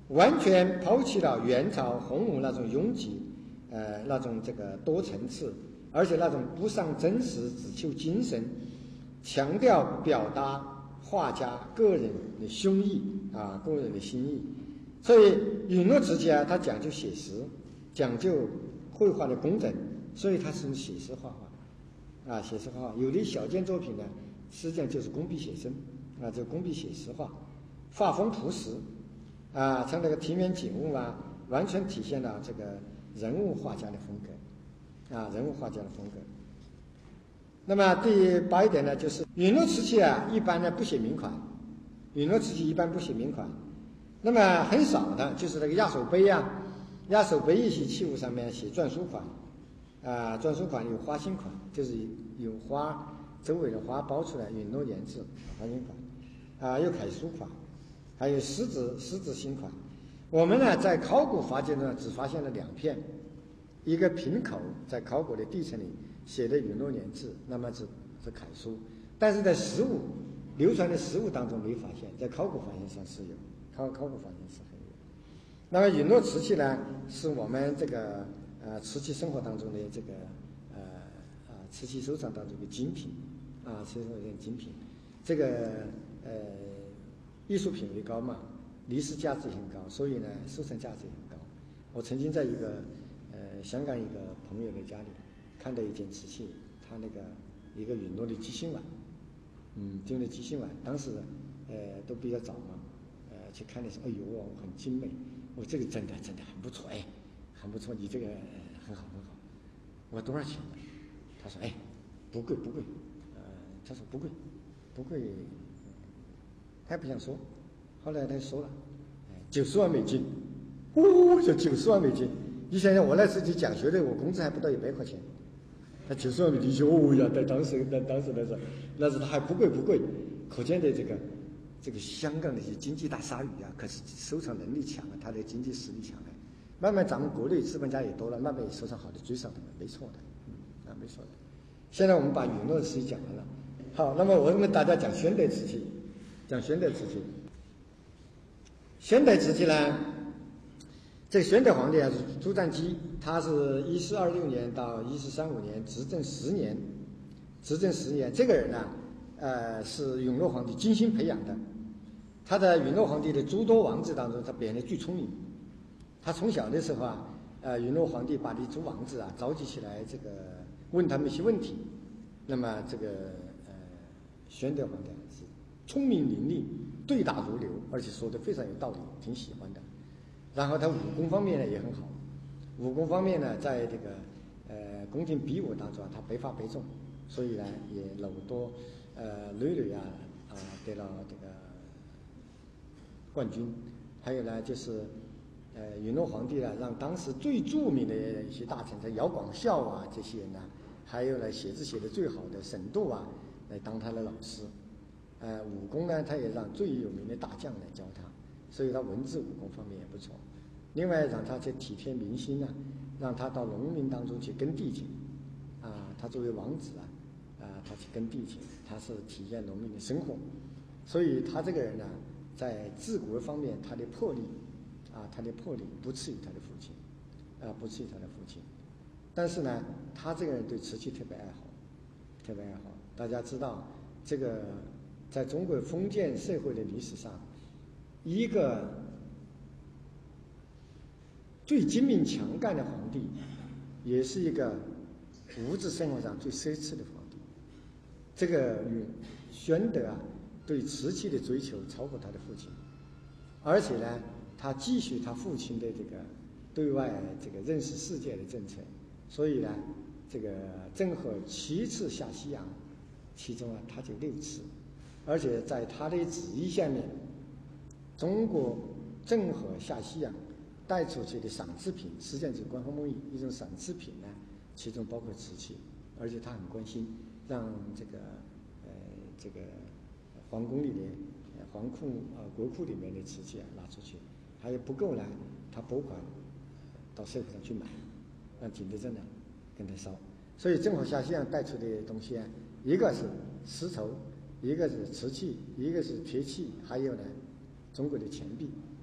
S2: 完全抛弃了元朝洪武那种拥挤，呃，那种这个多层次，而且那种不上真实只求精神，强调表达画家个人的胸臆啊，个人的心意。所以允诺瓷器啊，它讲究写实，讲究绘画的工整，所以它是写实画画啊，写实画画。有的小件作品呢，实际上就是工笔写生啊，就工笔写实画，画风朴实啊，像那个庭园景物啊，完全体现了这个人物画家的风格啊，人物画家的风格。那么第八一点呢，就是允诺瓷器啊，一般呢不写名款，允诺瓷器一般不写名款。那么很少的就是那个压手杯啊，压手杯一些器物上面写篆书款，啊，篆书款有花心款，就是有花周围的花包出来，允诺言字花心款，啊，有楷书款，还有狮子狮子心款。我们呢在考古发掘呢只发现了两片，一个瓶口在考古的地层里写的允诺言字，那么是是楷书，但是在实物流传的实物当中没发现，在考古发现上是有。考考古发现是很有。那么允诺瓷器呢，是我们这个呃瓷器生活当中的这个呃啊瓷器收藏当中的精品啊，收藏的精品。这个呃艺术品位高嘛，历史价值也很高，所以呢收藏价值也很高。我曾经在一个呃香港一个朋友的家里看到一件瓷器，他那个一个允诺的鸡心碗，嗯，用的鸡心碗，当时呃都比较早嘛。去看的时候，哎呦，很精美，我这个真的真的很不错，哎，很不错，你这个很好很好。我多少钱呢？他说，哎，不贵不贵，呃，他说不贵，不贵，他也不想说。后来他说了，哎，九十万美金，哦，就九十万美金。你想想，我那时去讲学的，我工资还不到一百块钱，那九十万美金，哦呀，在当时，在当时那时候，那时候他还不贵不贵，可见的这个。这个香港的一些经济大鲨鱼啊，可是收藏能力强啊，他的经济实力强啊。慢慢咱们国内资本家也多了，慢慢也收藏好的追上他们，没错的，嗯啊，没错的。现在我们把允诺瓷器讲完了，好，那么我们大家讲宣德瓷器，讲宣德瓷器。宣德瓷器呢，这个宣德皇帝啊，朱瞻基，他是一四二六年到一四三五年，执政十年，执政十年，这个人呢、啊。呃，是允诺皇帝精心培养的。他在允诺皇帝的诸多王子当中，他表现得最聪明。他从小的时候啊，呃，允诺皇帝把这诸王子啊召集起来，这个问他们一些问题。那么这个呃，宣德皇帝是聪明伶俐，对答如流，而且说得非常有道理，挺喜欢的。然后他武功方面呢也很好，武功方面呢，在这个呃宫廷比武当中啊，他百发百中，所以呢也搂多。呃，屡屡啊啊得了这个冠军，还有呢就是呃允诺皇帝呢让当时最著名的一些大臣，像姚广孝啊这些人呢，还有呢写字写得最好的沈度啊来当他的老师，呃武功呢他也让最有名的大将来教他，所以他文字武功方面也不错。另外让他去体贴民心啊，让他到农民当中去耕地去，啊他作为王子啊。啊，他去耕地去，他是体验农民的生活，所以他这个人呢，在治国方面，他的魄力，啊，他的魄力不次于他的父亲，啊，不次于他的父亲。但是呢，他这个人对瓷器特别爱好，特别爱好。大家知道，这个在中国封建社会的历史上，一个最精明强干的皇帝，也是一个物质生活上最奢侈的皇帝。这个宣德啊，对瓷器的追求超过他的父亲，而且呢，他继续他父亲的这个对外这个认识世界的政策，所以呢，这个郑和七次下西洋，其中啊他就六次，而且在他的旨意下面，中国郑和下西洋带出去的赏赐品，实际上就是官方贸易一种赏赐品呢，其中包括瓷器，而且他很关心。让这个呃这个皇宫里面、皇库啊、呃、国库里面的瓷器啊拿出去，还有不够呢，他拨款到社会上去买，让景德镇呢跟他烧。所以郑和下西洋带出的东西啊，一个是丝绸，一个是瓷器，一个是铁器，还有呢中国的钱币，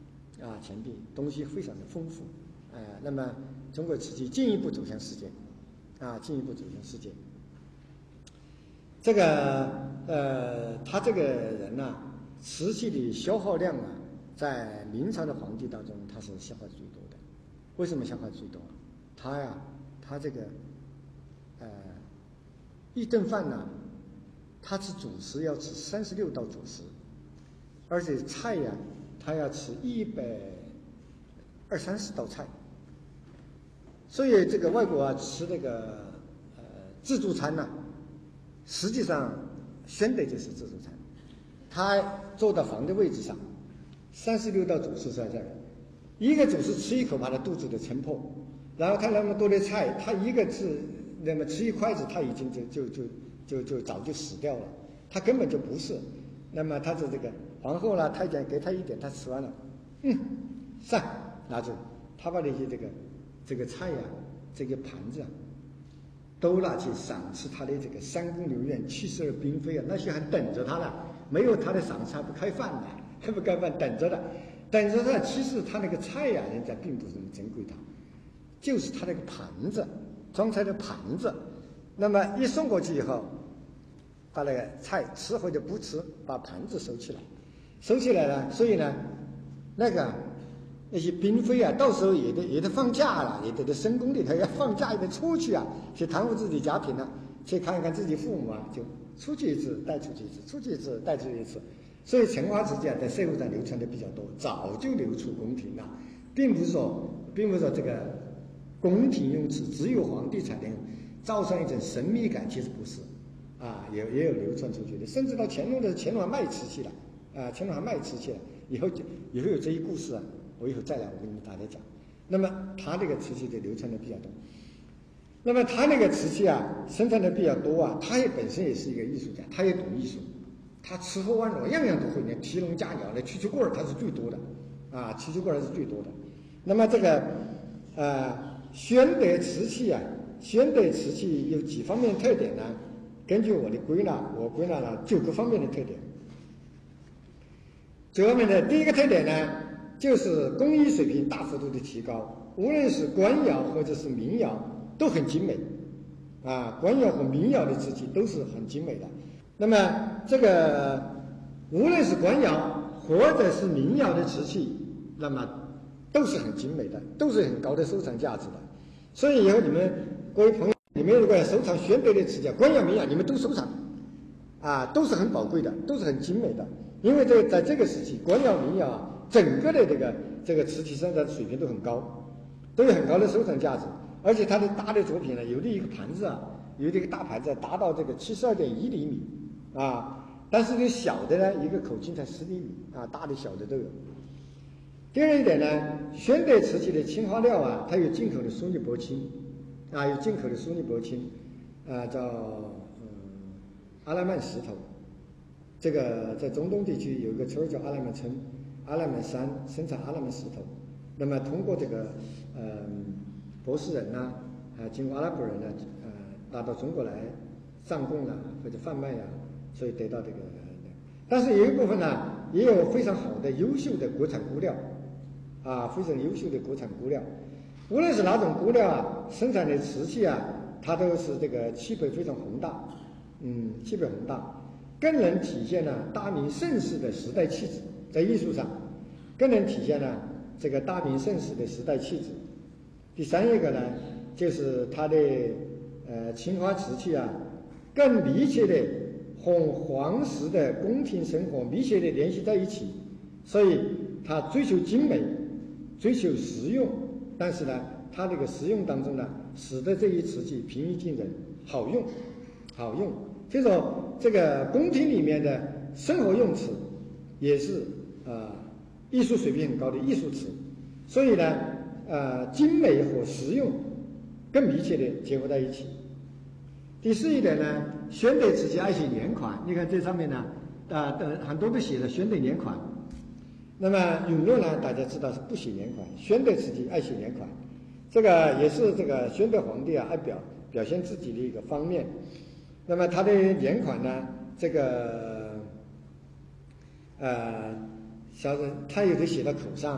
S2: 啊钱币，东西非常的丰富，呃，那么中国瓷器进一步走向世界，啊，进一步走向世界。这个呃，他这个人呢、啊，瓷器的消耗量啊，在明朝的皇帝当中，他是消耗最多的。为什么消耗最多？他呀，他这个呃，一顿饭呢，他吃主食要吃三十六道主食，而且菜呀，他要吃一百二三十道菜。所以这个外国啊，吃那个呃自助餐呢、啊。实际上，宣德就是自助餐，他坐到房的位置上，三十六道主食在这儿，一个主食吃一口把他肚子都撑破，然后他那么多的菜，他一个吃那么吃一筷子，他已经就就就就就早就死掉了，他根本就不是。那么他是这个皇后啦、太监给他一点，他吃完了，嗯，上拿走，他把那些这个这个菜呀、啊，这个盘子啊。都拿去赏赐他的这个三宫六院七十二嫔妃啊，那些还等着他呢，没有他的赏赐还不开饭呢，还不开饭等着的，等着他。其实他那个菜呀、啊，人家并不是那么珍贵的，就是他那个盘子，装菜的盘子。那么一送过去以后，把那个菜吃或者不吃，把盘子收起来，收起来了。所以呢，那个。那些嫔妃啊，到时候也得也得放假了，也得在深宫里头要放假，也得出去啊，去探望自己家庭啊，去看一看自己父母啊，就出去一次带出去一次，出去一次带出去一次。所以青花瓷器啊，在社会上流传的比较多，早就流出宫廷了，并不是说，并不是说这个宫廷用瓷只有皇帝才能造上一种神秘感，其实不是，啊，也也有流传出去的，甚至到乾隆的乾隆还卖瓷器了，啊，乾隆还卖瓷器了，以后以后有这一故事啊。我以后再来，我跟你们大家讲。那么他这个瓷器就流传的比较多。那么他那个瓷器啊，生产的比较多啊，他也本身也是一个艺术家，他也懂艺术，他吃喝玩乐样样都会，连提笼架鸟的蛐蛐棍儿他是最多的，啊，蛐蛐棍儿是最多的。那么这个呃宣德瓷器啊，宣德瓷器有几方面特点呢？根据我的归纳，我归纳了九个方面的特点。九方面的第一个特点呢，就是工艺水平大幅度的提高，无论是官窑或者是民窑都很精美，啊，官窑和民窑的瓷器都是很精美的。那么这个无论是官窑或者是民窑的瓷器，那么都是很精美的，都是很高的收藏价值的。所以以后你们各位朋友，你们如果要收藏宣德的瓷器，官窑、民窑，你们都收藏，啊，都是很宝贵的，都是很精美的。因为这个在这个时期，官窑、民窑啊。整个的这个这个瓷器生产水平都很高，都有很高的收藏价值，而且它的大的作品呢，有的一个盘子啊，有的一个大盘子、啊、达到这个七十二点一厘米啊，但是这小的呢，一个口径才十厘米啊，大的小的都有。第二一点呢，宣德瓷器的青花料啊，它有进口的苏尼铂青啊，有进口的苏尼铂青啊，叫嗯阿拉曼石头。这个在中东地区有一个村叫阿拉曼村。阿拉曼山生产阿拉曼石头，那么通过这个呃波斯人呐、啊，啊经过阿拉伯人呢、啊，呃拿到中国来上贡啊或者贩卖呀、啊，所以得到这个。但是有一部分呢，也有非常好的优秀的国产骨料，啊非常优秀的国产骨料，无论是哪种骨料啊，生产的瓷器啊，它都是这个气魄非常宏大，嗯气魄宏大，更能体现了大明盛世的时代气质。在艺术上，更能体现了这个大明盛世的时代气质。第三一个呢，就是它的呃青花瓷器啊，更密切的和皇室的宫廷生活密切的联系在一起，所以它追求精美，追求实用，但是呢，它这个实用当中呢，使得这一瓷器平易近人，好用，好用。所以说，这个宫廷里面的生活用瓷也是。呃，艺术水平很高的艺术瓷，所以呢，呃，精美和实用更密切的结合在一起。第四一点呢，宣德瓷器爱写年款，你看这上面呢，啊、呃，很多都写了宣德年款。那么永乐呢，大家知道是不写年款，宣德瓷器爱写年款，这个也是这个宣德皇帝啊爱表表现自己的一个方面。那么他的年款呢，这个呃。小人他有的写到口上，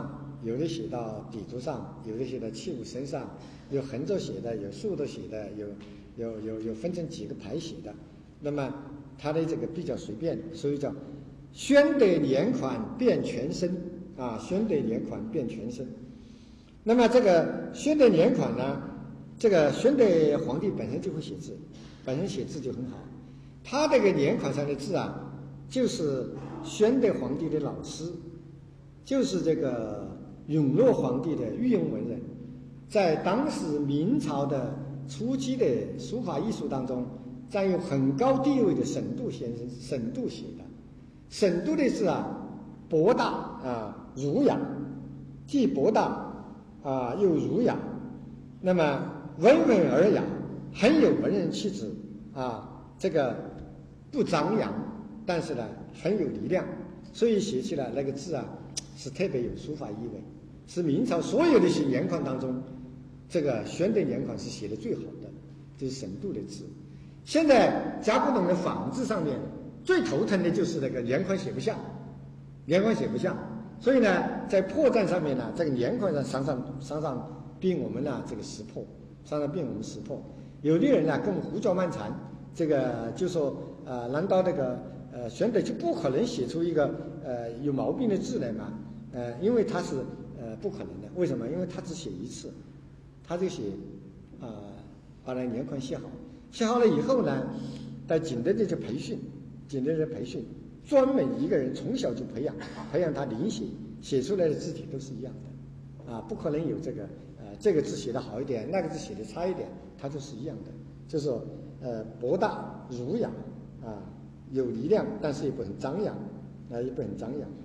S2: 有的写到底足上，有的写到器物身上，有横着写的，有竖着写的，有有有有分成几个排写的。那么它的这个比较随便，所以叫宣德年款变全身啊，宣德年款变全身。那么这个宣德年款呢，这个宣德皇帝本身就会写字，本身写字就很好。他这个年款上的字啊，就是宣德皇帝的老师，就是这个永乐皇帝的御用文人，在当时明朝的初期的书法艺术当中占有很高地位的沈度先生，沈度写的。沈度的字啊，博大啊，儒雅，既博大啊又儒雅，那么温文尔雅，很有文人气质啊，这个不张扬，但是呢很有力量，所以写起来那个字啊是特别有书法意味，是明朝所有的写年款当中，这个宣德年款是写的最好的，这是沈度的字。现在甲骨文的仿字上面最头疼的就是那个年款写不像，年款写不像，所以呢，在破绽上面呢，这个年款上常常常常逼我们呢这个识破，常常逼我们识破。有的人呢跟我们胡搅蛮缠，这个就说呃，难道这个呃宣德就不可能写出一个呃有毛病的字来吗？呃，因为他是呃不可能的，为什么？因为他只写一次，他就写啊、呃、把那年款写好。写好了以后呢，在景德镇就培训，景德镇培训，专门一个人从小就培养，培养他临写，写出来的字体都是一样的，啊，不可能有这个呃这个字写的好一点，那个字写的差一点，它就是一样的，就是说呃博大儒雅啊，有力量，但是也不很张扬，啊也不很张扬，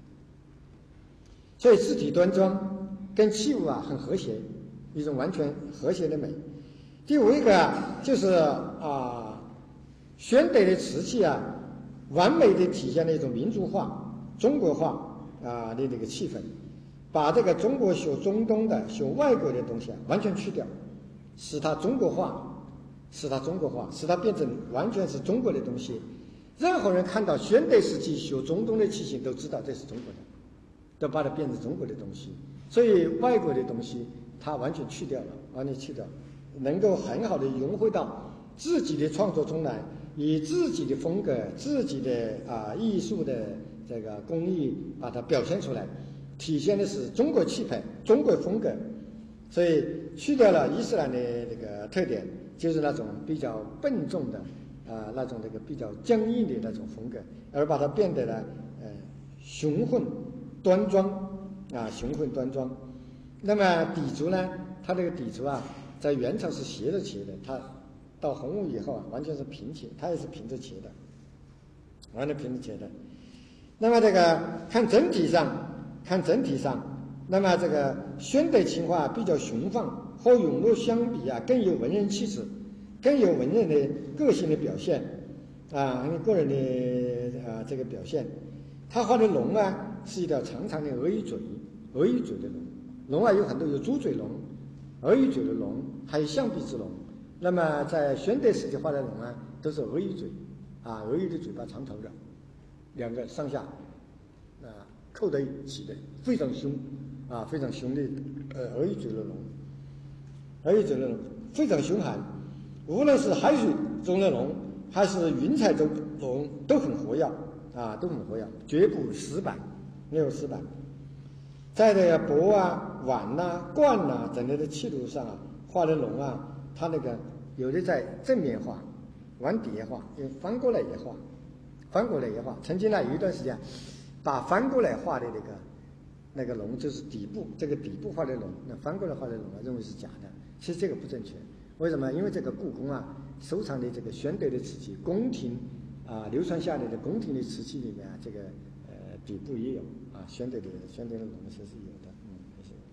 S2: 所以字体端庄，跟器物啊很和谐，一种完全和谐的美。第五一个啊，就是啊，宣德的瓷器啊，完美的体现了一种民族化、中国化啊的这个气氛，把这个中国学中东的、学外国的东西啊完全去掉，使它中国化，使它中国化，使它变成完全是中国的东西。任何人看到宣德时期学中东的器型，都知道这是中国的，都把它变成中国的东西。所以外国的东西，它完全去掉了，完全去掉了。能够很好的融汇到自己的创作中来，以自己的风格、自己的啊艺术的这个工艺把它表现出来，体现的是中国气派、中国风格。所以去掉了伊斯兰的这个特点，就是那种比较笨重的啊那种这个比较僵硬的那种风格，而把它变得呢呃雄浑端庄啊雄浑端庄。那么底足呢，它这个底足啊。在元朝是斜着切的，它到洪武以后啊，完全是平切，它也是平着切的，完全平着切的。那么这个看整体上，看整体上，那么这个宣德青花比较雄放，和永乐相比啊，更有文人气质，更有文人的个性的表现啊，个人的啊这个表现。他画的龙啊，是一条长长的鹅鱼嘴，鹅鱼嘴的龙，龙啊有很多，有猪嘴龙。鹅鱼嘴的龙，还有象鼻之龙。那么在宣德时期画的龙啊，都是鹅鱼嘴，啊，鹅鱼的嘴巴长长的，两个上下啊扣在一起的，非常凶，啊，非常凶的呃鹅鱼嘴的龙，鹅鱼嘴的龙非常凶悍，无论是海水中的龙，还是云彩中龙，都很活跃，啊，都很活跃，绝不死板，没有死板。在这个钵啊、碗呐、啊、罐呐、啊，整个的器物上啊，画的龙啊，它那个有的在正面画，往底下画，有翻过来也画，翻过来也画。曾经呢有一段时间，把翻过来画的那个那个龙，就是底部这个底部画的龙，那翻过来画的龙啊，认为是假的。其实这个不正确，为什么？因为这个故宫啊收藏的这个宣德的瓷器，宫廷啊流传下来的宫廷的瓷器里面啊，这个呃底部也有。啊，宣德的宣德的龙其实是有的，嗯，也是。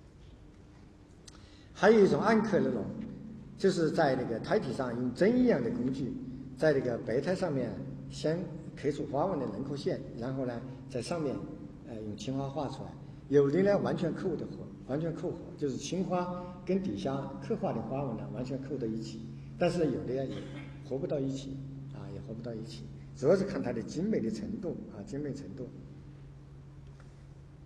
S2: 还有一种暗刻的龙，就是在那个胎体上用针一样的工具，在这个白胎上面先刻出花纹的轮廓线，然后呢，在上面呃用青花画出来。有的呢完全扣的合，完全扣合，就是青花跟底下刻画的花纹呢完全扣到一起。但是有的呀也合不到一起，啊，也合不到一起，主要是看它的精美的程度啊，精美程度。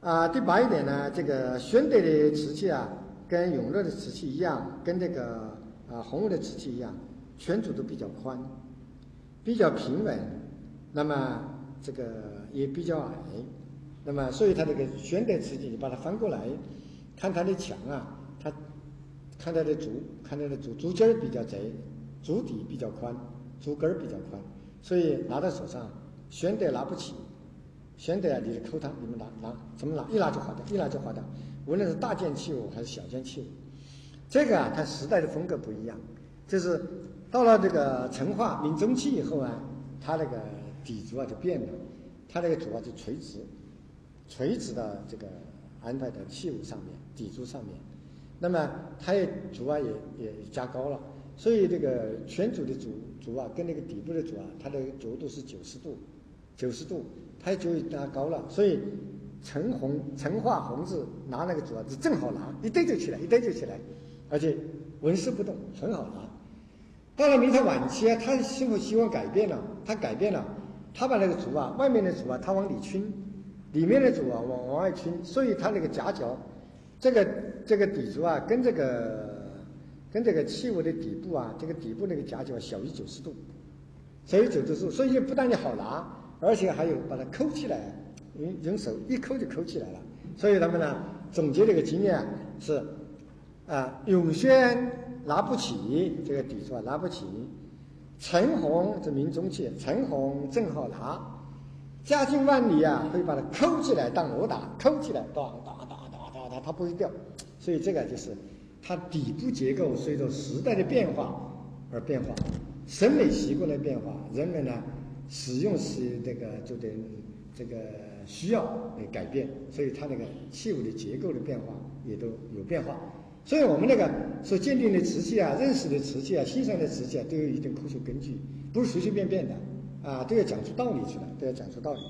S2: 啊，第八一点呢，这个宣德的瓷器啊，跟永乐的瓷器一样，跟这个啊洪武的瓷器一样，圈足都比较宽，比较平稳，那么这个也比较矮，那么所以它这个宣德瓷器，你把它翻过来，看它的墙啊，它看它的足，看它的足足尖儿比较窄，足底比较宽，足跟儿比较宽，所以拿在手上，宣德拿不起。宣德啊，你的抠它，你们拿拿怎么拿？一拿就划掉，一拿就划掉。无论是大件器物还是小件器物，这个啊，它时代的风格不一样。就是到了这个成化、明中期以后啊，它那个底足啊就变了，它那个足啊就垂直，垂直的这个安排在器物上面，底足上面。那么它也足啊也也加高了，所以这个圈足的足足啊跟那个底部的足啊，它的角度是九十度，九十度。它就拿高了，所以陈洪、陈化弘治拿那个主啊，是正好拿，一对就起来，一对就起来，而且纹丝不动，很好拿。到了明朝晚期啊，他是否希望改变了？他改变了，他把那个足啊，外面的足啊，他往里倾，里面的足啊往往外倾，所以他那个夹角，这个这个底足啊，跟这个跟这个器物的底部啊，这个底部那个夹角小于九十度，小于九十度，所以不但你好拿。而且还有把它抠起来，用用手一抠就抠起来了。所以他们呢总结这个经验是，啊，永宣拿不起这个底座拿不起，陈洪这明中期，陈洪正好拿，嘉靖万里啊会把它抠起来当锣打，抠起来当当当当当当，它不会掉。所以这个就是它底部结构随着时代的变化而变化，审美习惯的变化，人们呢。使用是这个就得这个需要来改变，所以它那个器物的结构的变化也都有变化。所以我们那个所鉴定的瓷器啊、认识的瓷器啊、欣赏的瓷器啊，都有一定科学根据，不是随随便便的啊，都要讲出道理出来，都要讲出道理。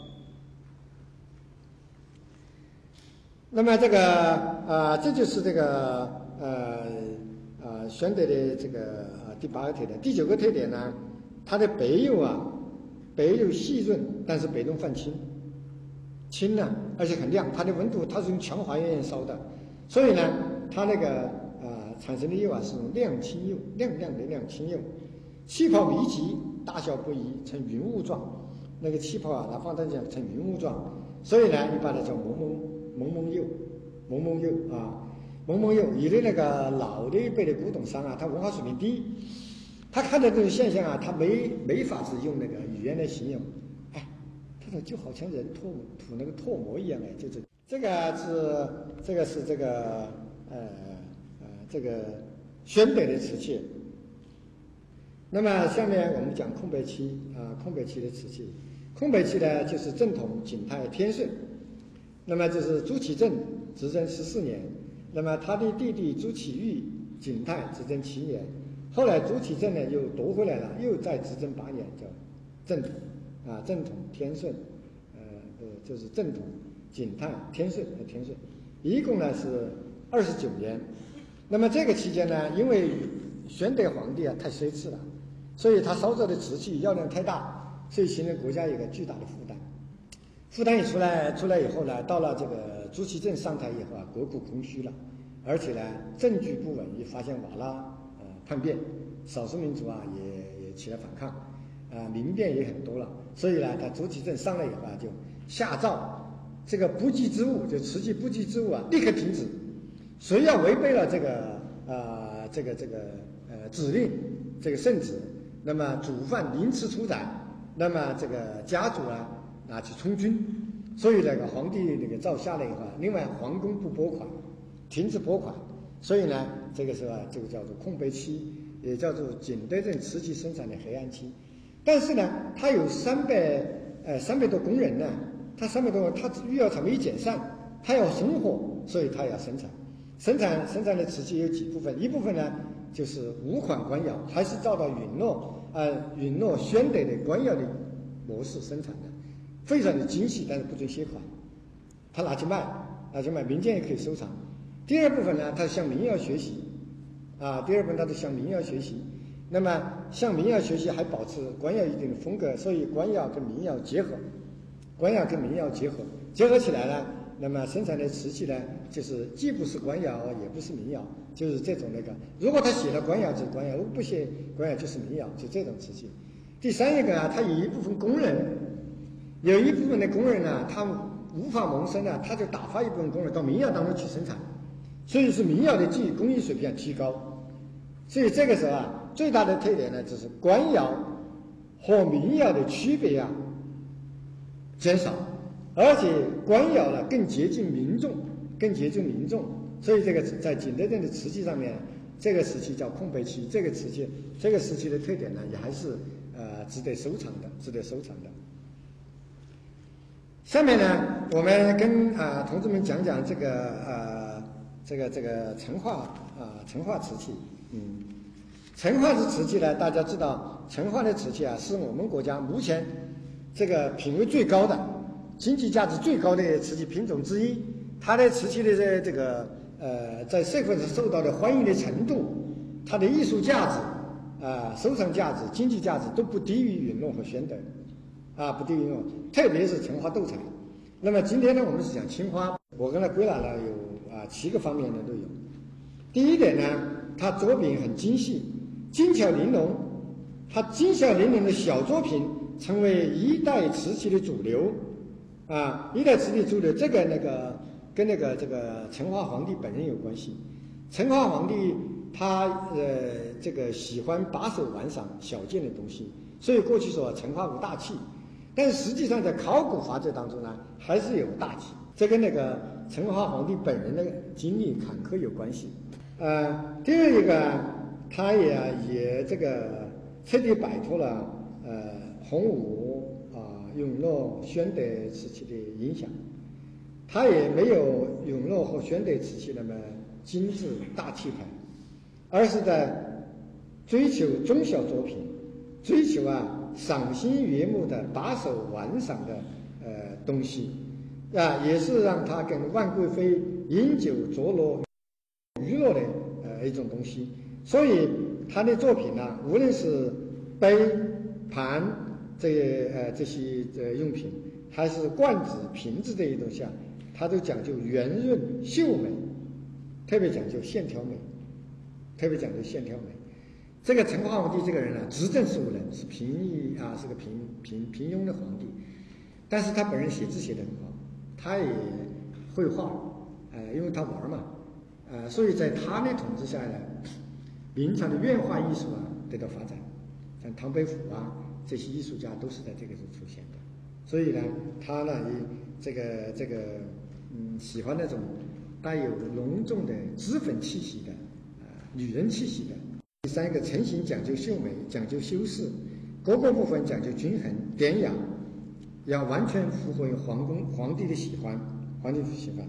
S2: 那么这个啊，这就是这个呃呃宣德的这个呃第八个特点。第九个特点呢，它的白釉啊。白釉细润，但是白中泛青，青呢，而且很亮。它的温度，它是用强化焰烧的，所以呢，它那个呃产生的釉啊是用亮青釉，亮亮的亮青釉，气泡密集，大小不一，呈云雾状。那个气泡啊，它放在讲呈云雾状，所以呢，你把它叫蒙蒙蒙蒙釉，蒙蒙釉啊，蒙蒙釉。有的那个老的一辈的古董商啊，他文化水平低。他看到这种现象啊，他没没法子用那个语言来形容，哎，他说就好像人吐吐那个唾沫一样，哎，就是这个是这个是这个呃呃这个宣德的瓷器。那么下面我们讲空白期啊，空白期的瓷器，空白期呢就是正统、景泰、天顺。那么就是朱祁镇执政十四年，那么他的弟弟朱祁钰景泰执政七年。后来朱祁镇呢又夺回来了，又再执政八年，叫正统啊，正统天顺，呃呃就是正统景泰天顺和天顺，一共呢是二十九年。那么这个期间呢，因为宣德皇帝啊太奢侈了，所以他烧造的瓷器药量太大，所以形成国家一个巨大的负担。负担一出来出来以后呢，到了这个朱祁镇上台以后啊，国库空虚了，而且呢政局不稳，也发现瓦剌叛变，少数民族啊也也起来反抗，啊民变也很多了，所以呢，他朱祁镇上来以后啊，就下诏，这个不祭之物，就瓷器不祭之物啊，立刻停止。谁要违背了这个啊、呃、这个这个呃指令，这个圣旨，那么主犯凌迟处斩，那么这个家主啊拿去充军。所以那个皇帝那个诏下来以后啊，另外皇宫不拨款，停止拨款。所以呢，这个时候啊，这个叫做空白期，也叫做景德镇瓷器生产的黑暗期。但是呢，它有三百呃三百多工人呢，他三百多，他御窑厂没减散，他要生活，所以他要生产。生产生产的瓷器有几部分，一部分呢就是五款官窑，还是照到允诺呃允诺宣德的官窑的模式生产的，非常的精细，但是不准写款，他拿去卖，拿去卖，民间也可以收藏。第二部分呢，他向民窑学习，啊，第二部分他是向民窑学习。那么向民窑学习还保持官窑一定的风格，所以官窑跟民窑结合，官窑跟民窑结合，结合起来呢， 那么生产的瓷器呢，就是既不是官窑，也不是民窑，就是这种那个。如果他写了官窑就是官窑，如果不写官窑就是民窑，就这种瓷器。第三一个啊，他有一部分工人，有一部分的工人呢，他无法谋生呢，他就打发一部分工人到民窑当中去生产，所以是民窑的技工艺水平提高。所以这个时候啊，最大的特点呢，就是官窑和民窑的区别啊减少。而且官窑呢更接近民众，更接近民众，所以这个在景德镇的瓷器上面，这个时期叫空白期，这个瓷器这个时期的特点呢，也还是呃值得收藏的，值得收藏的。下面呢，我们跟啊、呃、同志们讲讲这个呃这个这个成化啊成化瓷器，嗯，成化的瓷器呢，大家知道，成化的瓷器啊，是我们国家目前这个品位最高的。经济价值最高的瓷器品种之一，它的瓷器的这这个呃，在社会上受到的欢迎的程度，它的艺术价值、啊、呃、收藏价值、经济价值都不低于云龙和宣德，啊，不低于云龙，特别是成化斗彩。那么今天呢，我们是讲青花，我跟它归纳了有啊七个方面的内容。第一点呢，它作品很精细，精巧玲珑，它精巧玲珑的小作品成为一代瓷器的主流。啊，一代瓷器主流，这个那个跟那个这个成化皇帝本人有关系。成化皇帝他呃这个喜欢把手玩赏小件的东西，所以过去说成化无大器，但是实际上在考古发掘当中呢，还是有大器。这跟那个成化皇帝本人的经历坎坷有关系。呃，第二一个，他也也这个彻底摆脱了呃洪武。永乐、宣德瓷器的影响，它也没有永乐和宣德瓷器那么精致大气派，而是在追求中小作品，追求啊赏心悦目的把手玩赏的呃东西，啊也是让它跟万贵妃饮酒作乐娱乐的呃一种东西。所以他的作品呢、啊，无论是杯盘。这呃这些呃用品，还是罐子、瓶子这一东西啊，它都讲究圆润秀美，特别讲究线条美，特别讲究线条美。这个成化皇帝这个人呢、啊，执政是无能，是平易啊，是个平平平庸的皇帝，但是他本人写字写得很好，他也绘画，呃，因为他玩嘛，呃，所以在他的统治下呢，明朝的院画艺术啊得到发展，像唐伯虎啊。这些艺术家都是在这个时候出现的，所以呢，他呢也这个这个嗯喜欢那种带有浓重的脂粉气息的啊、呃、女人气息的。第三个，成型讲究秀美，讲究修饰，各个部分讲究均衡典雅，要完全符合皇宫皇帝的喜欢，皇帝的喜欢。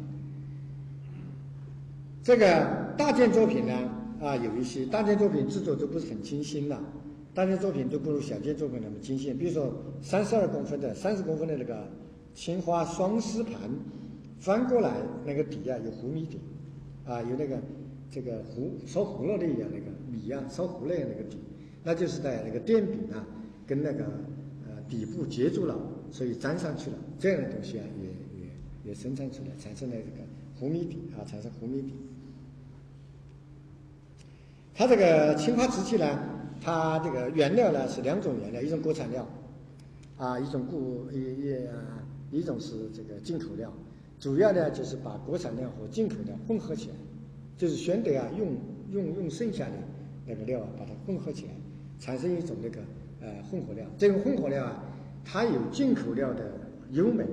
S2: 这个大件作品呢啊有一些大件作品制作都不是很精心的。大件作品都不如小件作品那么精细，比如说三十二公分的、三十公分的那个青花双丝盘，翻过来那个底啊有糊米底，啊有那个这个糊烧糊了的一样那个米啊烧糊了一样那个底，那就是在那个垫饼啊跟那个呃底部接住了，所以粘上去了，这样的东西啊也也也生产出来，产生了这个糊米底啊，产生糊米底。它这个青花瓷器呢。它这个原料呢是两种原料，一种国产料，啊，一种固一一啊，一种是这个进口料。主要呢就是把国产料和进口料混合起来，就是宣德啊用用用剩下的那个料啊把它混合起来，产生一种那个呃混合料。这种混合料啊，它有进口料的优美。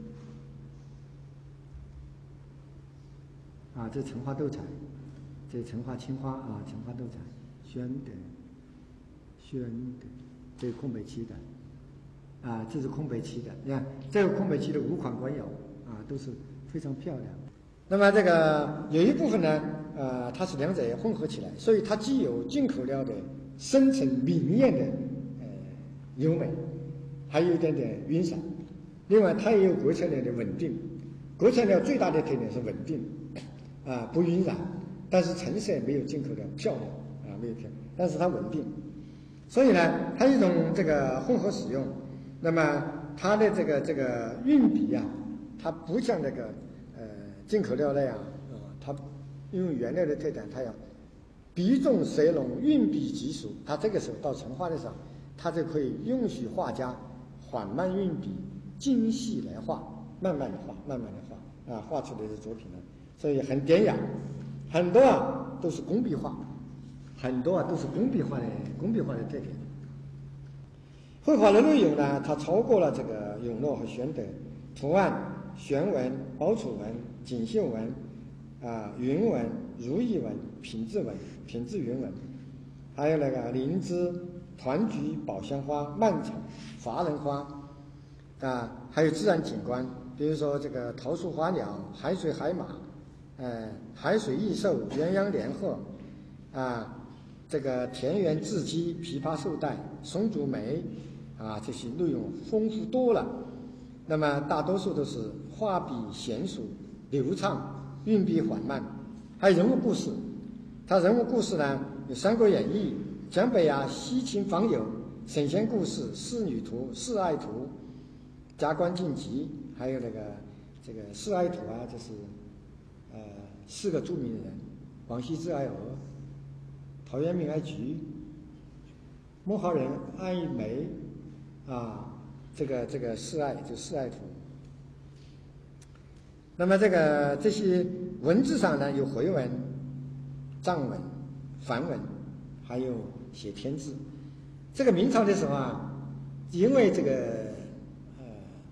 S2: 啊，这成化斗彩，这成化青花啊，成化斗彩，宣德。宣德，这是空白期的，啊，这是空白期的。你看，这个空白期的五款官窑啊，都是非常漂亮。那么这个有一部分呢，呃，它是两者混合起来，所以它既有进口料的深沉明艳的呃优美，还有一点点晕闪。另外，它也有国产料的稳定。国产料最大的特点是稳定，啊，不晕染，但是成色没有进口料漂亮啊，没有漂亮，但是它稳定。所以呢，它一种这个混合使用，那么它的这个这个运笔啊，它不像那个进口料那样啊，它因为原料的特点，它要笔重色浓，运笔疾速。它这个时候到成画的时候，它就可以允许画家缓慢运笔，精细来画，慢慢的画，慢慢的画啊，画出来的作品呢，所以很典雅。很多啊都是工笔画，很多啊都是工笔画的工笔画的特点。绘画的内容呢，它超过了这个永乐和宣德，图案、悬纹、宝楚纹、锦绣纹、啊、呃、云纹、如意纹、品质纹、品质云纹，还有那个灵芝、团菊、宝香花、蔓草、华人花，啊，还有自然景观，比如说这个桃树花鸟、海水海马。呃，海水异兽、鸳鸯连鹤，啊，这个田园雉鸡、枇杷寿带、松竹梅，啊，这些内容丰富多了。那么大多数都是画笔娴熟、流畅，运笔缓慢。还有人物故事，它人物故事呢有《三国演义》、江北啊、西秦访友、神仙故事、仕女图、示爱图、加官晋级，还有那个这个示爱图啊，就是。呃，四个著名的人：王羲之爱鹅，陶渊明爱菊，孟浩然爱梅，啊，这个这个示爱就示爱图。那么这个这些文字上呢，有回文、藏文、梵文，还有写天字。这个明朝的时候啊，因为这个呃。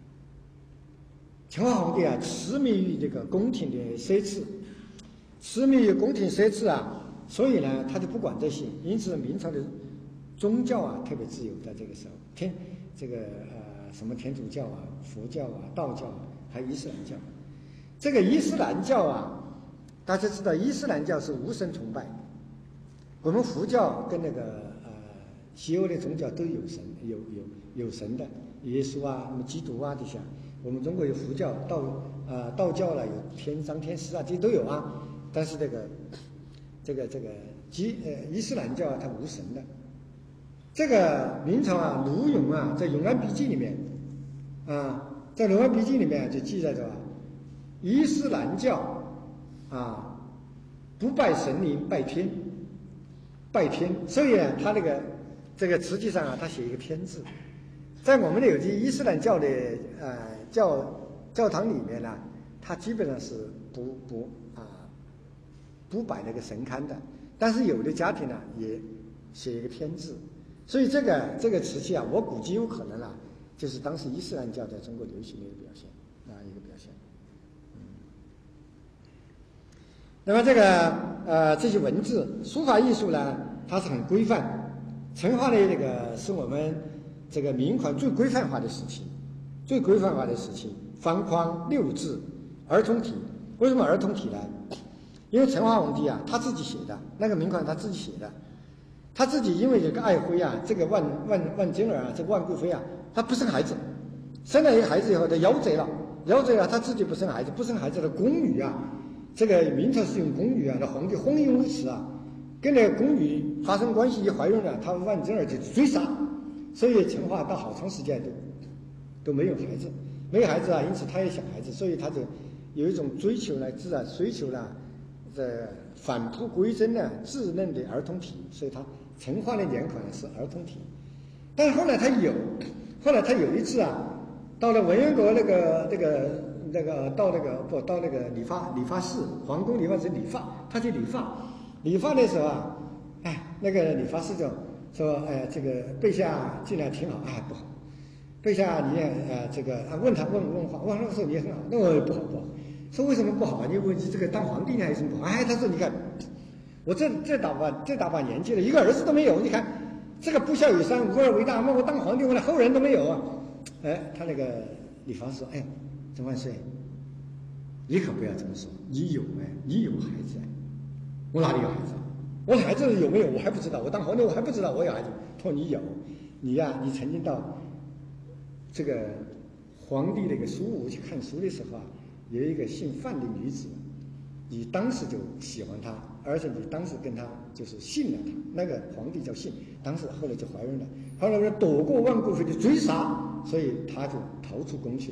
S2: 乾隆皇帝啊，痴迷于这个宫廷的奢侈，痴迷于宫廷奢侈啊，所以呢，他就不管这些。因此，明朝的宗教啊特别自由，在这个时候，天这个呃什么天主教啊、佛教啊、道教啊，还有伊斯兰教。这个伊斯兰教啊，大家知道，伊斯兰教是无神崇拜。我们佛教跟那个呃西欧的宗教都有神，有有有神的，耶稣啊、那么基督啊这些。我们中国有佛教、道呃道教了，有天上天师啊，这些都有啊。但是这个这个这个基呃伊斯兰教啊，它无神的。这个明朝啊，卢永啊，在《永安笔记》里面啊，在《永安笔记》里面就记载着啊，伊斯兰教啊，不拜神灵，拜天，拜天。所以呢，他那个这个瓷器上啊，他写一个天字。在我们的有些伊斯兰教的呃教教堂里面呢，它基本上是不不啊不摆那个神龛的，但是有的家庭呢也写一个天字，所以这个这个瓷器啊，我估计有可能啊，就是当时伊斯兰教在中国流行的一个表现啊一个表现。嗯，那么这个呃这些文字书法艺术呢，它是很规范，成化的这个是我们。这个明款最规范化的时期，最规范化的时期，方框六字，儿童体。为什么儿童体呢？因为成化皇帝啊，他自己写的那个明款，他自己写的，他自己因为这个爱妃啊，这个万万万金儿啊，这个万贵妃啊，他不生孩子，生了一个孩子以后，他夭折了，夭折了，他自己不生孩子，不生孩子的宫女啊，这个明朝是用宫女啊，那皇帝昏庸无耻啊，跟那个宫女发生关系一怀孕了，他万金儿就追杀。所以成化到好长时间都都没有孩子，没有孩子啊，因此他也想孩子，所以他就有一种追求呢，自然追求呢，这返璞归真呢，稚嫩的儿童体，所以他成化的年款是儿童体。但是后来他有，后来他有一次啊，到了文渊阁那个那个那个到那个不到那个理发理发室，皇宫理发室理发，他去理发，理发的时候啊，哎，那个理发师就。说哎呀，这个陛下进来挺好，哎不好，陛下你也呃这个啊问他问问话，问他说你也很好，那我不好不好，说为什么不好？你问这个当皇帝你还有什么不好？哎，他说你看我这这大把这大把年纪了，一个儿子都没有，你看这个不孝有三，无儿为大，那我当皇帝我的后人都没有啊！哎，他那个理发师说，哎，曾万岁，你可不要这么说，你有哎，你有孩子哎，我哪里有孩子啊？我孩子有没有我还不知道，我当皇帝我还不知道我有孩子。他说你有，你呀、啊，你曾经到这个皇帝那个书屋去看书的时候啊，有一个姓范的女子，你当时就喜欢她，而且你当时跟她就是信了她。那个皇帝叫信，当时后来就怀孕了，后来躲过万贵妃的追杀，所以她就逃出宫去了，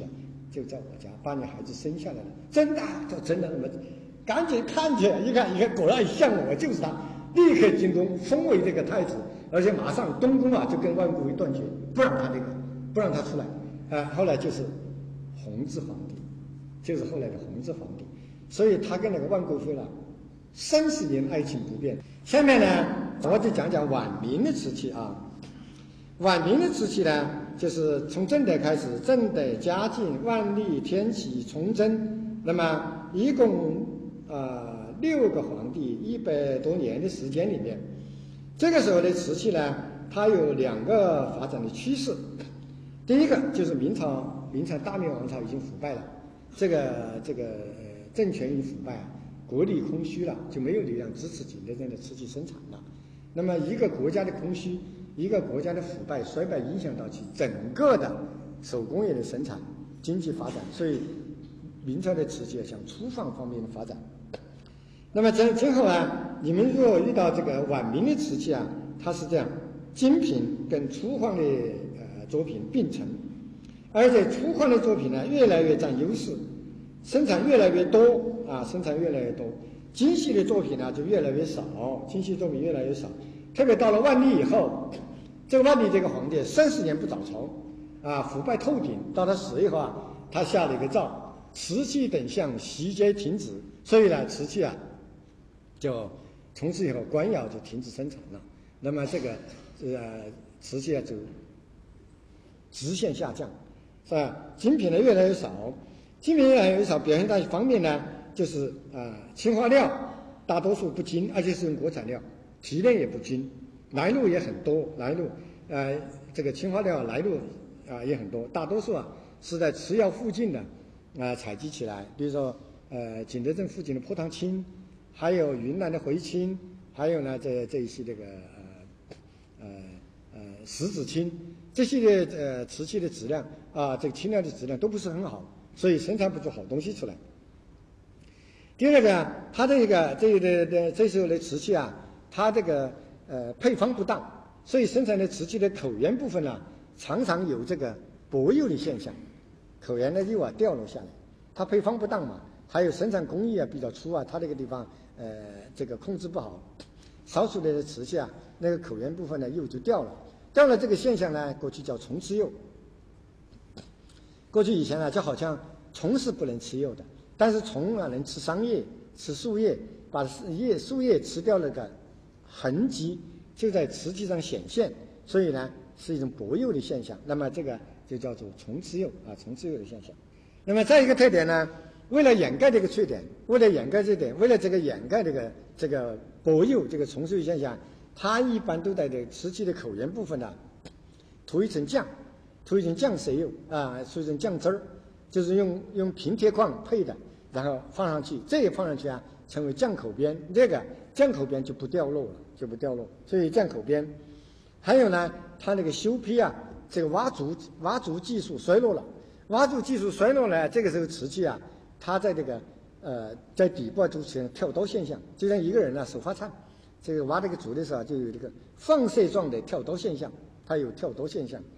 S2: 就在我家把你孩子生下来了。真的？说真的，那么赶紧看去，一看一看，果然像我，就是他，立刻进宫封为这个太子，而且马上东宫啊就跟万贵妃断绝，不让他那个，不让他出来。啊，后来就是弘治皇帝，就是后来的弘治皇帝。所以他跟那个万贵妃了，三十年爱情不变。下面呢，我就讲讲晚明的时期啊。晚明的时期呢，就是从正德开始，正德、嘉靖、万历、天启、崇祯，那么一共呃六个皇帝，一百多年的时间里面，这个时候的时期呢，它有两个发展的趋势。第一个就是明朝，明朝大明王朝已经腐败了，这个这个呃政权已腐败，国力空虚了，就没有力量支持经济的持续生产了。那么一个国家的空虚，一个国家的腐败衰败，影响到其整个的手工业的生产、经济发展，所以明朝的瓷器向粗放方面的发展。那么今今后啊，你们如果遇到这个晚明的瓷器啊，它是这样，精品跟粗犷的呃作品并存，而且粗犷的作品呢越来越占优势，生产越来越多啊，生产越来越多，精细的作品呢就越来越少，精细作品越来越少。特别到了万历以后，这个万历这个皇帝三十年不早朝啊，腐败透顶。到他死以后啊，他下了一个诏，瓷器等项悉皆停止。所以呢，瓷器啊，就从此以后官窑就停止生产了。那么这个呃瓷器啊就直线下降，是吧？精品呢越来越少，精品越来越少，表现在一方面呢，就是啊、呃、青花料大多数不精，而且是用国产料。提炼也不精，来路也很多，来路，呃，这个青花料来路啊、呃、也很多，大多数啊是在瓷窑附近的啊、呃、采集起来，比如说呃景德镇附近的坡塘青，还有云南的回青，还有呢这这一些这个呃呃呃石子青，这些的呃瓷器的质量啊、呃、这个青料的质量都不是很好，所以生产不出好东西出来。第二个，它这个这个的这时候的瓷器啊。它这个呃配方不当，所以生产的瓷器的口沿部分呢、啊，常常有这个薄釉的现象，口沿的釉啊掉落下来，它配方不当嘛，还有生产工艺啊比较粗啊，它这个地方呃这个控制不好，烧出来的瓷器啊那个口沿部分的釉就掉了，掉了这个现象呢，过去叫虫吃釉。过去以前啊，就好像虫是不能吃釉的，但是虫啊能吃桑叶、吃树叶，把叶树叶吃掉了的。痕迹就在瓷器上显现，所以呢是一种薄釉的现象。那么这个就叫做虫吃釉啊，虫吃釉的现象。那么再一个特点呢，为了掩盖这个缺点，为了掩盖这点，为了这个掩盖这个这个薄釉这个虫吃釉现象，它一般都在这个瓷器的口沿部分呢涂一层酱，涂一层酱色釉啊，涂一层酱汁儿，就是用用平铁矿配的，然后放上去，这也放上去啊，成为酱口边，这个酱口边就不掉落了，就不掉落。所以酱口边，还有呢，它那个修坯啊，这个挖铸挖铸技术衰落了，挖铸技术衰落了，这个时候瓷器啊，它在这个呃在底部就出现跳刀现象，就像一个人啊手发颤，这个挖这个铸的时候就有这个放射状的跳刀现象，它有跳刀现象。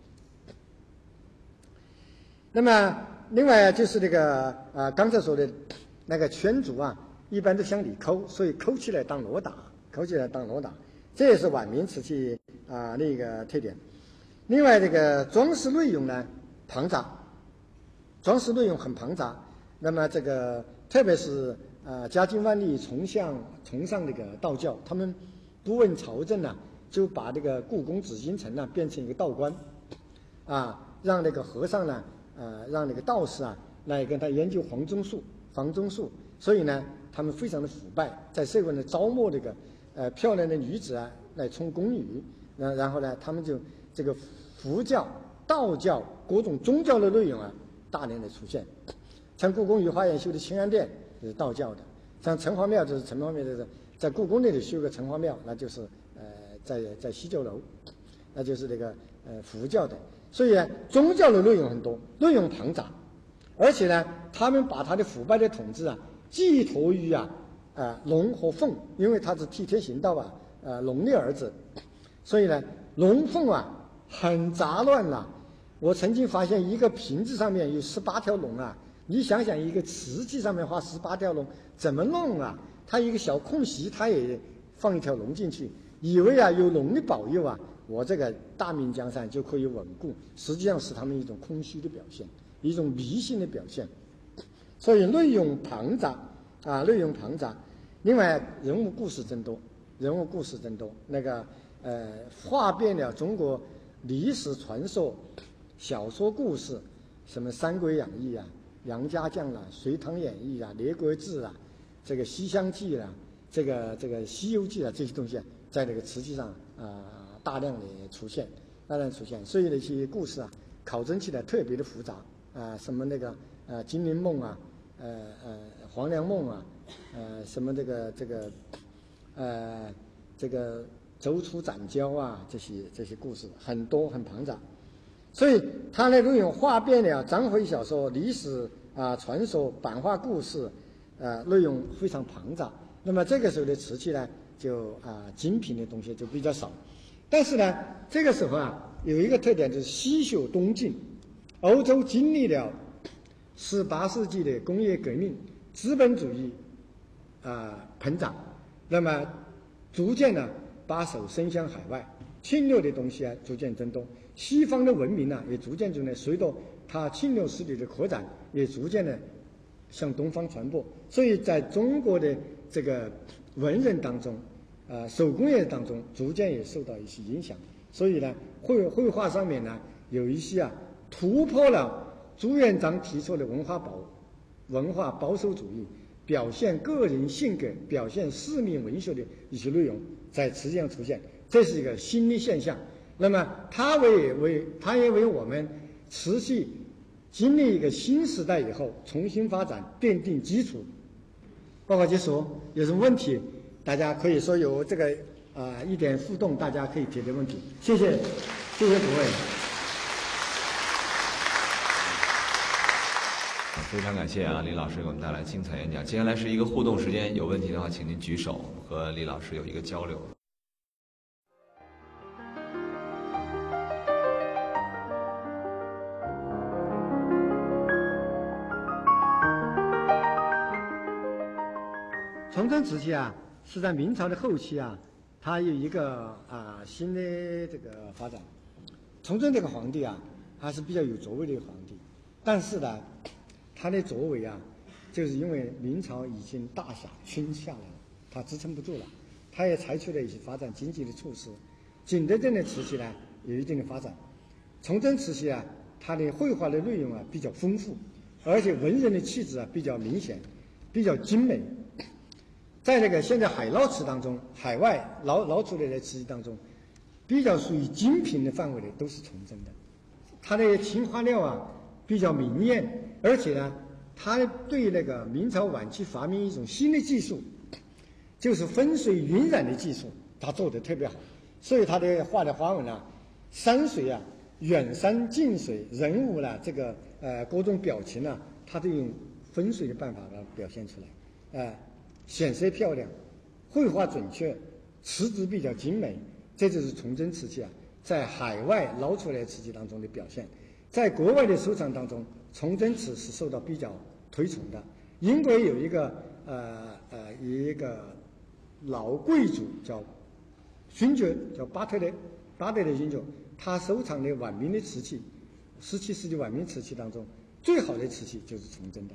S2: 那么另外就是这个呃刚才说的那个圈足啊。一般都向里抠，所以抠起来当锣打，抠起来当锣打，这也是晚明瓷器啊那个特点。另外，这个装饰内容呢庞杂，装饰内容很庞杂。那么这个特别是啊嘉靖万历崇尚崇尚这个道教，他们不问朝政呢、啊，就把这个故宫紫禁城呢变成一个道观，啊，让那个和尚呢，呃，让那个道士啊来跟他研究黄钟术、房中术，所以呢。他们非常的腐败，在社会呢招募这个呃漂亮的女子啊来充宫女，然然后呢，他们就这个佛教、道教各种宗教的内容啊大量的出现。像故宫御花园修的清安殿就是道教的，像城隍庙就是城隍庙的，在故宫那里修个城隍庙，那就是呃在在西九楼，那就是这个呃佛教的。所以啊，宗教的内容很多，内容庞杂，而且呢，他们把他的腐败的统治啊。寄托于啊，啊龙和凤，因为他是替天行道啊，呃龙的儿子，所以呢龙凤啊很杂乱呐、啊， 我曾经发现一个瓶子上面有十八条龙啊，你想想一个瓷器上面画十八条龙怎么弄啊？它一个小空隙，它也放一条龙进去，以为啊有龙的保佑啊，我这个大明江山就可以稳固，实际上是他们一种空虚的表现，一种迷信的表现。所以内容庞杂啊，内容庞杂。另外，人物故事真多，人物故事真多。那个呃，画遍了中国历史传说、小说故事，什么《三国演义》啊、《杨家将》啊、《隋唐演义》啊、《列国志》啊、这个《西厢记》啊、这个这个《西游记》啊，这些东西啊，在这个瓷器上啊、呃、大量的出现，大量出现。所以那些故事啊，考证起来特别的复杂啊、呃，什么那个呃《金陵梦》啊。呃呃，黄粱梦啊，呃，什么这个这个，呃，这个周楚斩蛟啊，这些这些故事很多很庞杂，所以它的内容画遍了章回小说、历史啊、传说、版画故事，呃，内容非常庞杂。那么这个时候的瓷器呢，就啊、呃、精品的东西就比较少，但是呢，这个时候啊有一个特点就是西学东进，欧洲经历了十八世纪的工业革命，资本主义啊、呃、膨胀，那么逐渐呢把手伸向海外，侵略的东西啊逐渐增多，西方的文明呢也逐渐中呢随着它侵略势力的扩展，也逐渐的向东方传播。所以在中国的这个文人当中，啊、呃、手工业当中逐渐也受到一些影响。所以呢，绘绘画上面呢有一些啊突破了朱元璋提出的文化保文化保守主义，表现个人性格、表现市民文学的一些内容在瓷器上出现，这是一个新的现象。那么它为为它也为我们瓷器经历一个新时代以后重新发展奠定基础。报告结束，有什么问题大家可以说，有这个啊、呃、一点互动，大家可以提的问题。谢谢，谢谢各位。
S1: 非常感谢啊，李老师给我们带来精彩演讲。接下来是一个互动时间，有问题的话，请您举手，和李老师有一个交流。
S2: 崇祯瓷器啊，是在明朝的后期啊，它有一个啊新的这个发展。崇祯这个皇帝啊，他是比较有作为的皇帝，但是呢，他的作为啊，就是因为明朝已经大厦倾下来了，他支撑不住了，他也采取了一些发展经济的措施。景德镇的瓷器呢，有一定的发展。崇祯瓷器啊，它的绘画的内容啊比较丰富，而且文人的气质啊比较明显，比较精美。在这个现在海捞瓷当中，海外捞捞出来的瓷器当中，比较属于精品的范围的都是崇祯的。它的青花料啊比较明艳，而且呢，它对那个明朝晚期发明一种新的技术，就是分水晕染的技术，它做得特别好。所以它的画的花纹啊，山水啊、远山近水、人物啦、啊，这个呃各种表情啊，它都用分水的办法把它表现出来，呃，显色漂亮，绘画准确，瓷质比较精美，这就是崇祯瓷器啊在海外捞出来的瓷器当中的表现。在国外的收藏当中，崇祯瓷是受到比较推崇的。英国有一个呃呃一个老贵族叫勋爵，叫巴特勒，巴特勒勋爵，他收藏的晚明的瓷器，十七世纪晚明瓷器当中最好的瓷器就是崇祯的。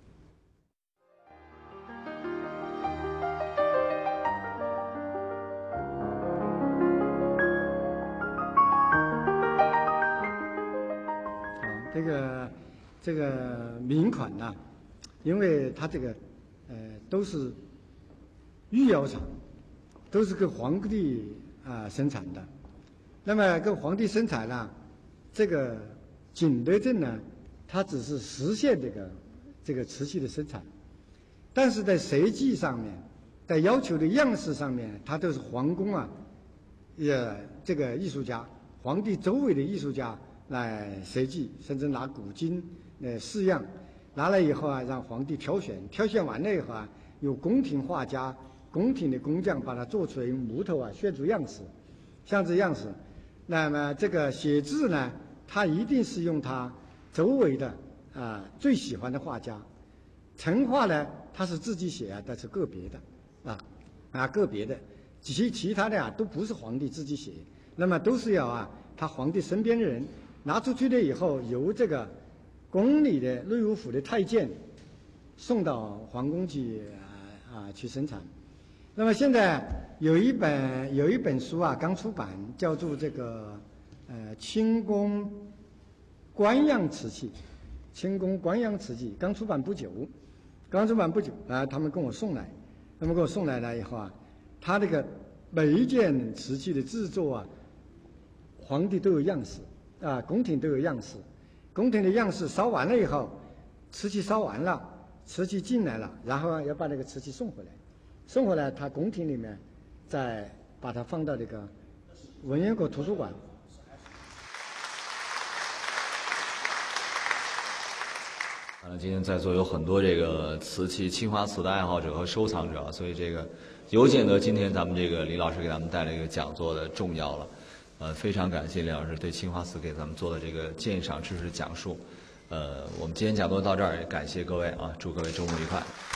S2: 这个这个名款呐、啊，因为它这个呃都是御窑厂，都是给皇帝啊、呃、生产的。那么跟皇帝生产呢，这个景德镇呢，它只是实现这个这个瓷器的生产，但是在设计上面，在要求的样式上面，它都是皇宫啊，也这个艺术家，皇帝周围的艺术家来设计，甚至拿古今呃试样，拿来以后啊，让皇帝挑选，挑选完了以后啊，由宫廷画家、宫廷的工匠把它做出来，用木头啊选出样式，像这样式。那么这个写字呢， 他一定是用他周围的啊最喜欢的画家。陈画呢，他是自己写啊，但是个别的啊啊个别的，其其他的啊都不是皇帝自己写，那么都是要啊他皇帝身边的人拿出去了以后，由这个宫里的内务府的太监送到皇宫去啊啊去生产。那么现在有一本有一本书啊刚出版，叫做这个呃清宫官样瓷器，清宫官样瓷器刚出版不久，刚出版不久啊，他们跟我送来，他们给我送来了以后啊，他这个每一件瓷器的制作啊，皇帝都有样式啊，宫廷都有样式，宫廷的样式烧完了以后，瓷器烧完了，瓷器进来了，然后要把那个瓷器送回来，送回来他宫廷里面再把它放到这个文渊阁图书馆。
S1: 呃，今天在座有很多这个瓷器、青花瓷的爱好者和收藏者，所以这个由见得今天咱们这个李老师给咱们带来一个讲座的重要了。呃，非常感谢李老师对青花瓷给咱们做的这个鉴赏知识讲述。呃，我们今天讲座到这儿，也感谢各位啊，祝各位周末愉快。